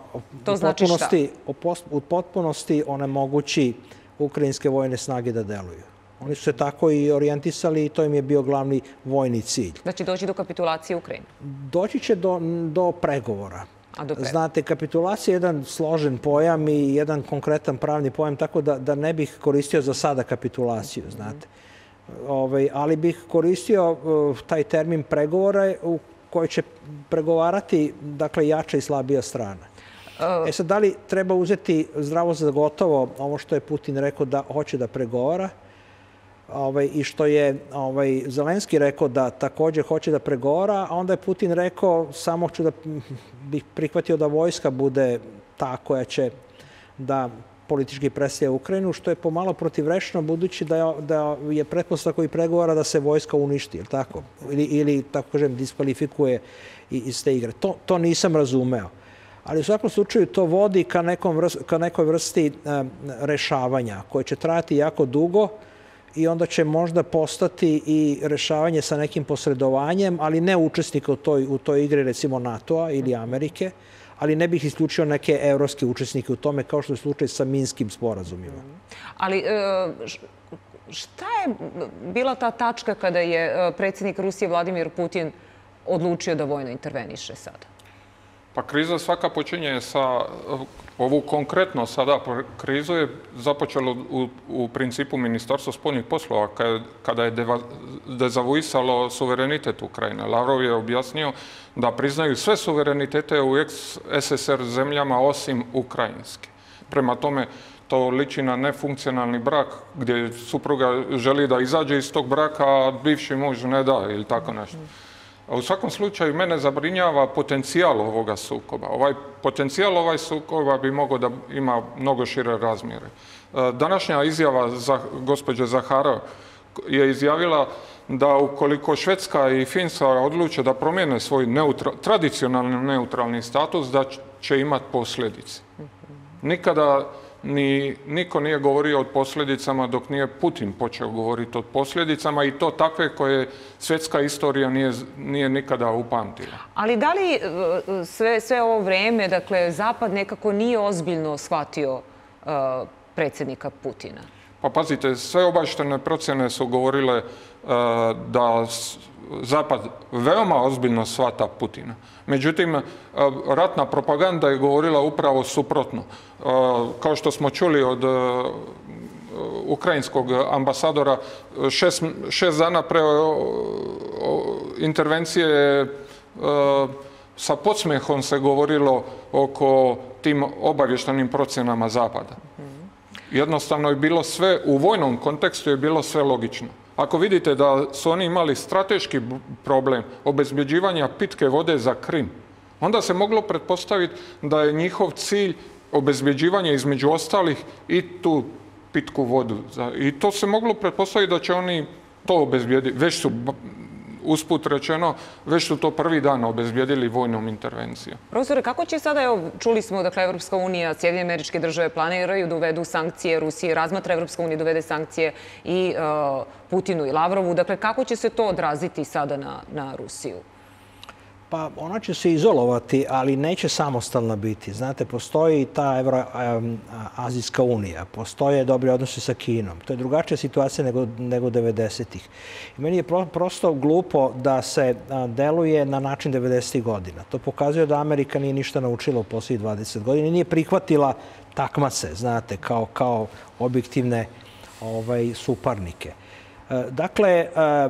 u potpunosti onemogući ukrajinske vojne snage da deluju. Oni su se tako i orijentisali i to im je bio glavni vojni cilj. Da će doći do kapitulacije Ukrajine? Doći će do pregovora. Znate, kapitulacija je jedan složen pojam i jedan konkretan pravni pojam, tako da ne bih koristio za sada kapitulaciju, znate. Ali bih koristio taj termin pregovora u kojoj će pregovarati, dakle, jača i slabija strana. Sad, da li treba uzeti zdravo za gotovo ovo što je Putin rekao da hoće da pregovara i što je Zelenski rekao da također hoće da pregovara, a onda je Putin rekao samo ću da bih prihvatio da vojska bude ta koja će da politički predstavlja Ukrajinu, što je pomalo protivrečno budući da je pretpostavka koji pregovara da se vojska uništi, ili tako? Ili, tako kažem, diskvalifikuje iz te igre. To nisam razumeo. Ali u svakom slučaju to vodi ka nekoj vrsti rešavanja koje će trajati jako dugo i onda će možda postati i rešavanje sa nekim posredovanjem, ali ne učesnika u toj igri, recimo NATO-a ili Amerike, ali ne bih isključio neke evropske učesnike u tome, kao što je slučaj sa Minskim sporazumima. Ali šta je bila ta tačka kada je predsjednik Rusije Vladimir Putin odlučio da vojno interveniše sada? Pa kriza svaka počinje sa, ovu konkretno sada krizu je započelo u principu Ministarstvo spoljnih poslova kada je dezavuisalo suverenitet Ukrajine. Lavrov je objasnio da priznaju sve suverenitete u ex-SSR zemljama osim ukrajinske. Prema tome, to liči na nefunkcionalni brak gdje supruga želi da izađe iz tog braka, a bivši muž ne da ili tako nešto. A u svakom slučaju mene zabrinjava potencijal ovoga sukoba. Potencijal ovaj sukoba bi mogao da ima mnogo šire razmjere. Današnja izjava gospođe Zaharov je izjavila da ukoliko Švedska i Finska odluče da promijene svoj tradicionalni neutralni status, da će imati posljedice. Nikada niko nije govorio o posljedicama dok nije Putin počeo govoriti o posljedicama i to takve koje svjetska istorija nije nikada upamtila. Ali da li sve ovo vrijeme, dakle, Zapad nekako nije ozbiljno shvatio predsjednika Putina? Pa pazite, sve obavještajne procjene su govorile da Zapad veoma ozbiljno shvata Putina. Međutim, ratna propaganda je govorila upravo suprotno. Kao što smo čuli od ukrajinskog ambasadora, 6 dana pre intervencije sa podsmjehom se govorilo oko tim obavještajnim procjenama Zapada. Jednostavno je bilo sve, u vojnom kontekstu je bilo sve logično. Ako vidite da su oni imali strateški problem obezbjeđivanja pitke vode za Krim, onda se moglo pretpostaviti da je njihov cilj obezbjeđivanje između ostalih i tu pitku vodu. I to se moglo pretpostaviti da će oni to obezbjediti. Već su, usput rečeno, već su to prvi dan obezbjedili vojnom intervencijom. Profesore, kako će sada, evo, čuli smo, dakle, Evropska unija, Sjedinjene Američke Države planiraju da uvedu sankcije Rusije, razmatra Evropska unija da uvede sankcije i Putinu i Lavrovu. Dakle, kako će se to odraziti sada na Rusiju? Pa ona će se izolovati, ali neće samostalna biti. Znate, postoji ta Evroazijska unija, postoje dobri odnosi sa Kinom. To je drugačija situacija nego 90-ih. I meni je prosto glupo da se deluje na način 90-ih godina. To pokazuje da Amerika nije ništa naučila u posljednjih 20 godina i nije prihvatila takmace, znate, kao objektivne suparnike. Dakle,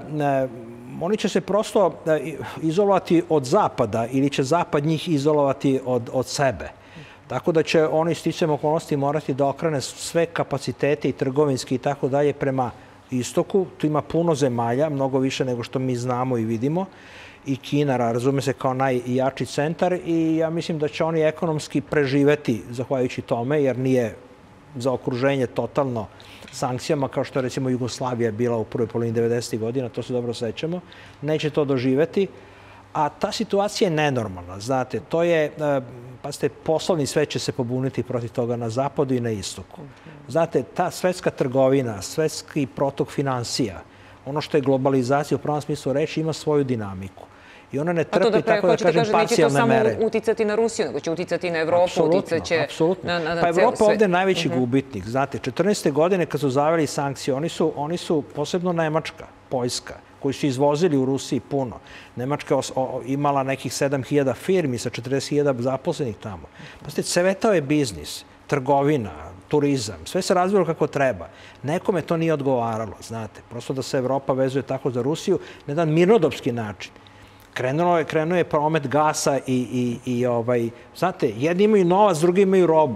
oni će se prosto izolovati od Zapada ili će Zapad njih izolovati od sebe. Tako da će oni sticajem okolnosti morati da okrene sve kapacitete i trgovinski i tako dalje prema istoku. Tu ima puno zemalja, mnogo više nego što mi znamo i vidimo. I Kina, razume se, kao najjači centar i ja mislim da će oni ekonomski preživeti zahvaljujući tome, jer nije za okruženje totalno sankcijama, kao što je recimo Jugoslavija bila u prvoj polovini 90. godina, to se dobro sećamo, neće to doživeti. A ta situacija je nenormalna, znate, to je, pazite, poslovni svet će se pobuniti protiv toga na zapadu i na istoku. Znate, ta svetska trgovina, svetski protok finansija, ono što je globalizacija u pravom smislu reči, ima svoju dinamiku. I ona ne trpi, tako da kažem, parcijalne mere. Neće to samo uticati na Rusiju, nego će uticati na Evropu, uticaće na celu svet. Pa Evropa ovdje je najveći gubitnik. Znate, 14. godine kad su zaveli sankcije, oni su posebno Nemačka, Poljska, koji su izvozili u Rusiji puno. Nemačka imala nekih 7.000 firmi sa 40.000 zaposlenih tamo. Pazite, cvetao je biznis, trgovina, turizam, sve se razvilo kako treba. Nekome to nije odgovaralo, znate. Prosto da se Evropa vezuje tako za Rusiju na jedan mirnodopski način. Krenuo je promet gasa i znate, jedni imaju novac, drugi imaju robu.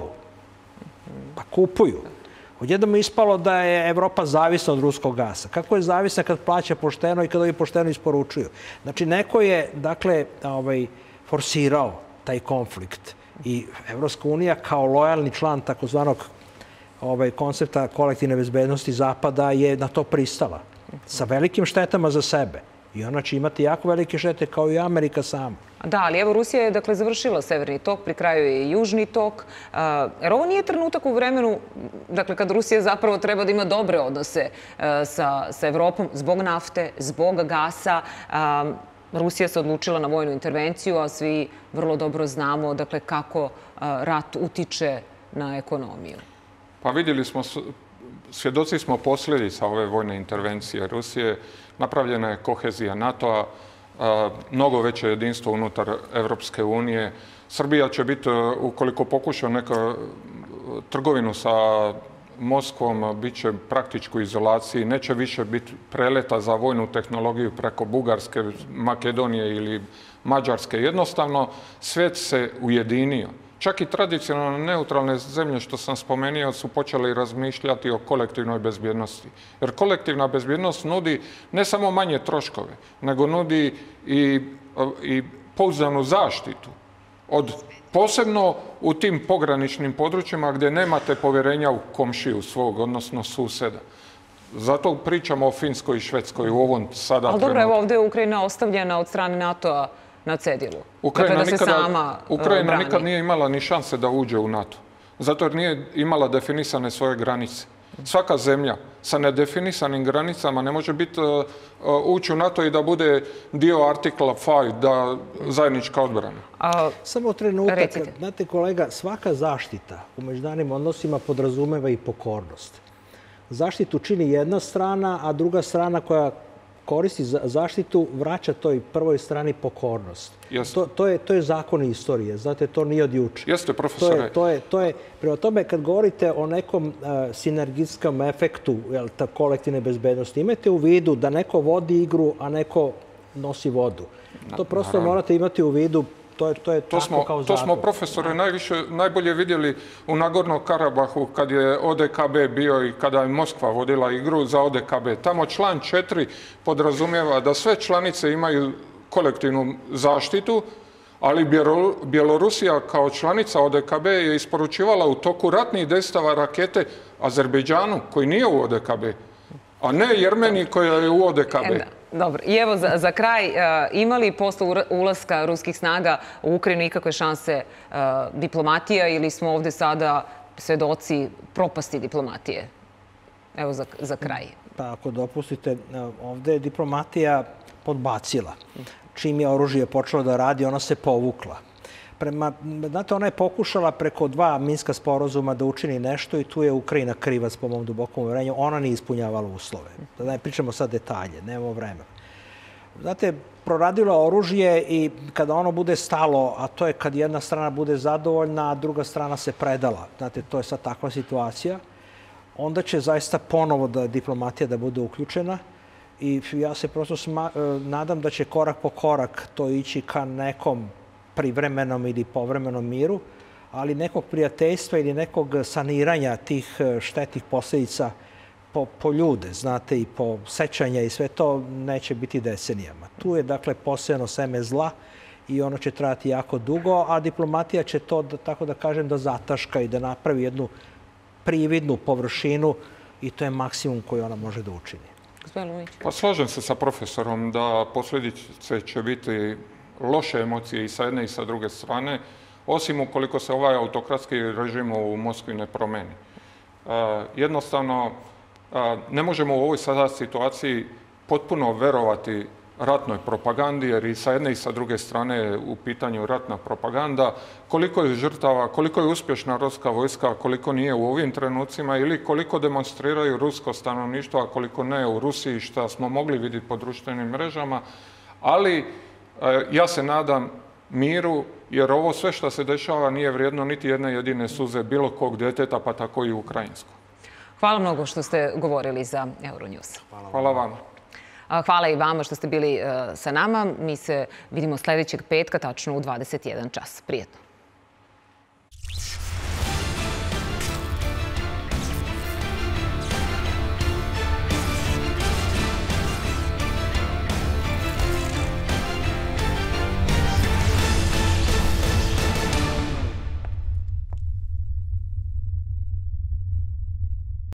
Pa kupuju. Odjednom je ispalo da je Evropa zavisna od ruskog gasa. Kako je zavisna kad plaća pošteno i kad ovi pošteno isporučuju? Znači, neko je, dakle, forsirao taj konflikt. I Evropska unija kao lojalni član takozvanog koncepta kolektivne bezbednosti Zapada je na to pristala. Sa velikim štetama za sebe. I ona će imati jako velike štete kao i Amerika sama. Da, ali evo Rusija je dakle završila Severni tok, pri kraju je i Južni tok. Jer ovo nije trenutak u vremenu, dakle kad Rusija zapravo treba da ima dobre odnose sa Evropom zbog nafte, zbog gasa. Rusija se odlučila na vojnu intervenciju, a svi vrlo dobro znamo dakle kako rat utiče na ekonomiju. Pa vidjeli smo, svjedoci smo posljedica ove vojne intervencije Rusije. Napravljena je kohezija NATO-a, mnogo veće jedinstvo unutar Evropske unije. Srbija će biti, ukoliko pokuša neka trgovinu sa Moskvom, bit će praktički u izolaciji. Neće više biti preleta za vojnu tehnologiju preko Bugarske, Makedonije ili Mađarske. Jednostavno, svijet se ujedinio. Čak i tradicionalno neutralne zemlje, što sam spomenuo, su počeli razmišljati o kolektivnoj bezbjednosti. Jer kolektivna bezbjednost nudi ne samo manje troškove, nego nudi i pouzdanu zaštitu. Posebno u tim pograničnim područjima gdje nemate povjerenja u komšiju svog, odnosno susjeda. Zato pričamo o Finskoj i Švedskoj u ovom sada trenutku. Ali dobro, evo ovdje je Ukrajina ostavljena od strane NATO-a na cedilu. Ukrajina nikad nije imala ni šanse da uđe u NATO. Zato jer nije imala definisane svoje granice. Svaka zemlja sa nedefinisanim granicama ne može ući u NATO i da bude dio artikla 5, da zajednička odbrana. Samo trenutak. Znate, kolega, svaka zaštita u međunarodnim odnosima podrazumeva i pokornost. Zaštitu čini jedna strana, a druga strana koja koristi zaštitu vraća toj prvoj strani pokornost. To je zakon istorije. Znate, to nije od juče. Jeste, profesore. Prema tome, kad govorite o nekom sinergijskom efektu kolektivne bezbednosti, imajte u vidu da neko vodi igru, a neko nosi vodu. To prosto morate imati u vidu. To je tako kao zakon. To smo, profesore, najbolje vidjeli u Nagornom Karabahu kad je ODKB bio i kada je Moskva vodila igru za ODKB. Tamo član 4 podrazumijeva da sve članice imaju kolektivnu zaštitu, ali Bjelorusija kao članica ODKB je isporučivala u toku ratnih dejstava rakete Azerbejdžanu, koji nije u ODKB, a ne Jermeniji koja je u ODKB. Dobro. I evo za kraj, ima li posle ulaska ruskih snaga u Ukrajinu ikakve šanse diplomatija ili smo ovdje sada svedoci propasti diplomatije? Evo za kraj. Pa ako dopustite, ovdje je diplomatija podbacila. Čim je oružje počelo da radi, ona se povukla. Znate, ona je pokušala preko 2 Minska sporazuma da učini nešto i tu je Ukrajina krivac po mom dubokom uvjerenju. Ona nije ispunjavala uslove. Da ne pričamo sad detalje, nemamo vremena. Znate, proradilo oružje i kada ono bude stalo, a to je kad jedna strana bude zadovoljna, a druga strana se predala. Znate, to je sad takva situacija. Onda će zaista ponovo diplomatija da bude uključena i ja se prosto nadam da će korak po korak to ići ka nekom privremenom ili povremenom miru, ali nekog prijateljstva ili nekog saniranja tih štetnih posljedica po ljude, znate, i po sećanja i sve to neće biti decenijama. Tu je, dakle, posejano seme zla i ono će trajati jako dugo, a diplomatija će to, tako da kažem, da zataška i da napravi jednu prividnu površinu i to je maksimum koji ona može da učini. Pa slažem se sa profesorom da posljedice će biti loše emocije i sa jedne i sa druge strane, osim ukoliko se ovaj autokratski režim u Moskvi ne promeni. Jednostavno, ne možemo u ovoj sada situaciji potpuno verovati ratnoj propagandi, jer i sa jedne i sa druge strane je u pitanju ratna propaganda. Koliko je žrtava, koliko je uspješna ruska vojska, koliko nije u ovim trenucima ili koliko demonstriraju rusko stanovništvo, a koliko ne u Rusiji, što smo mogli vidjeti po društvenim mrežama. Ali ja se nadam miru, jer ovo sve što se dešava nije vrijedno niti jedne jedine suze bilo kog djeteta, pa tako i ukrajinsko. Hvala mnogo što ste govorili za Euronews. Hvala vama. Hvala i vama što ste bili sa nama. Mi se vidimo sljedećeg petka, tačno u 21 čas. Prijetno.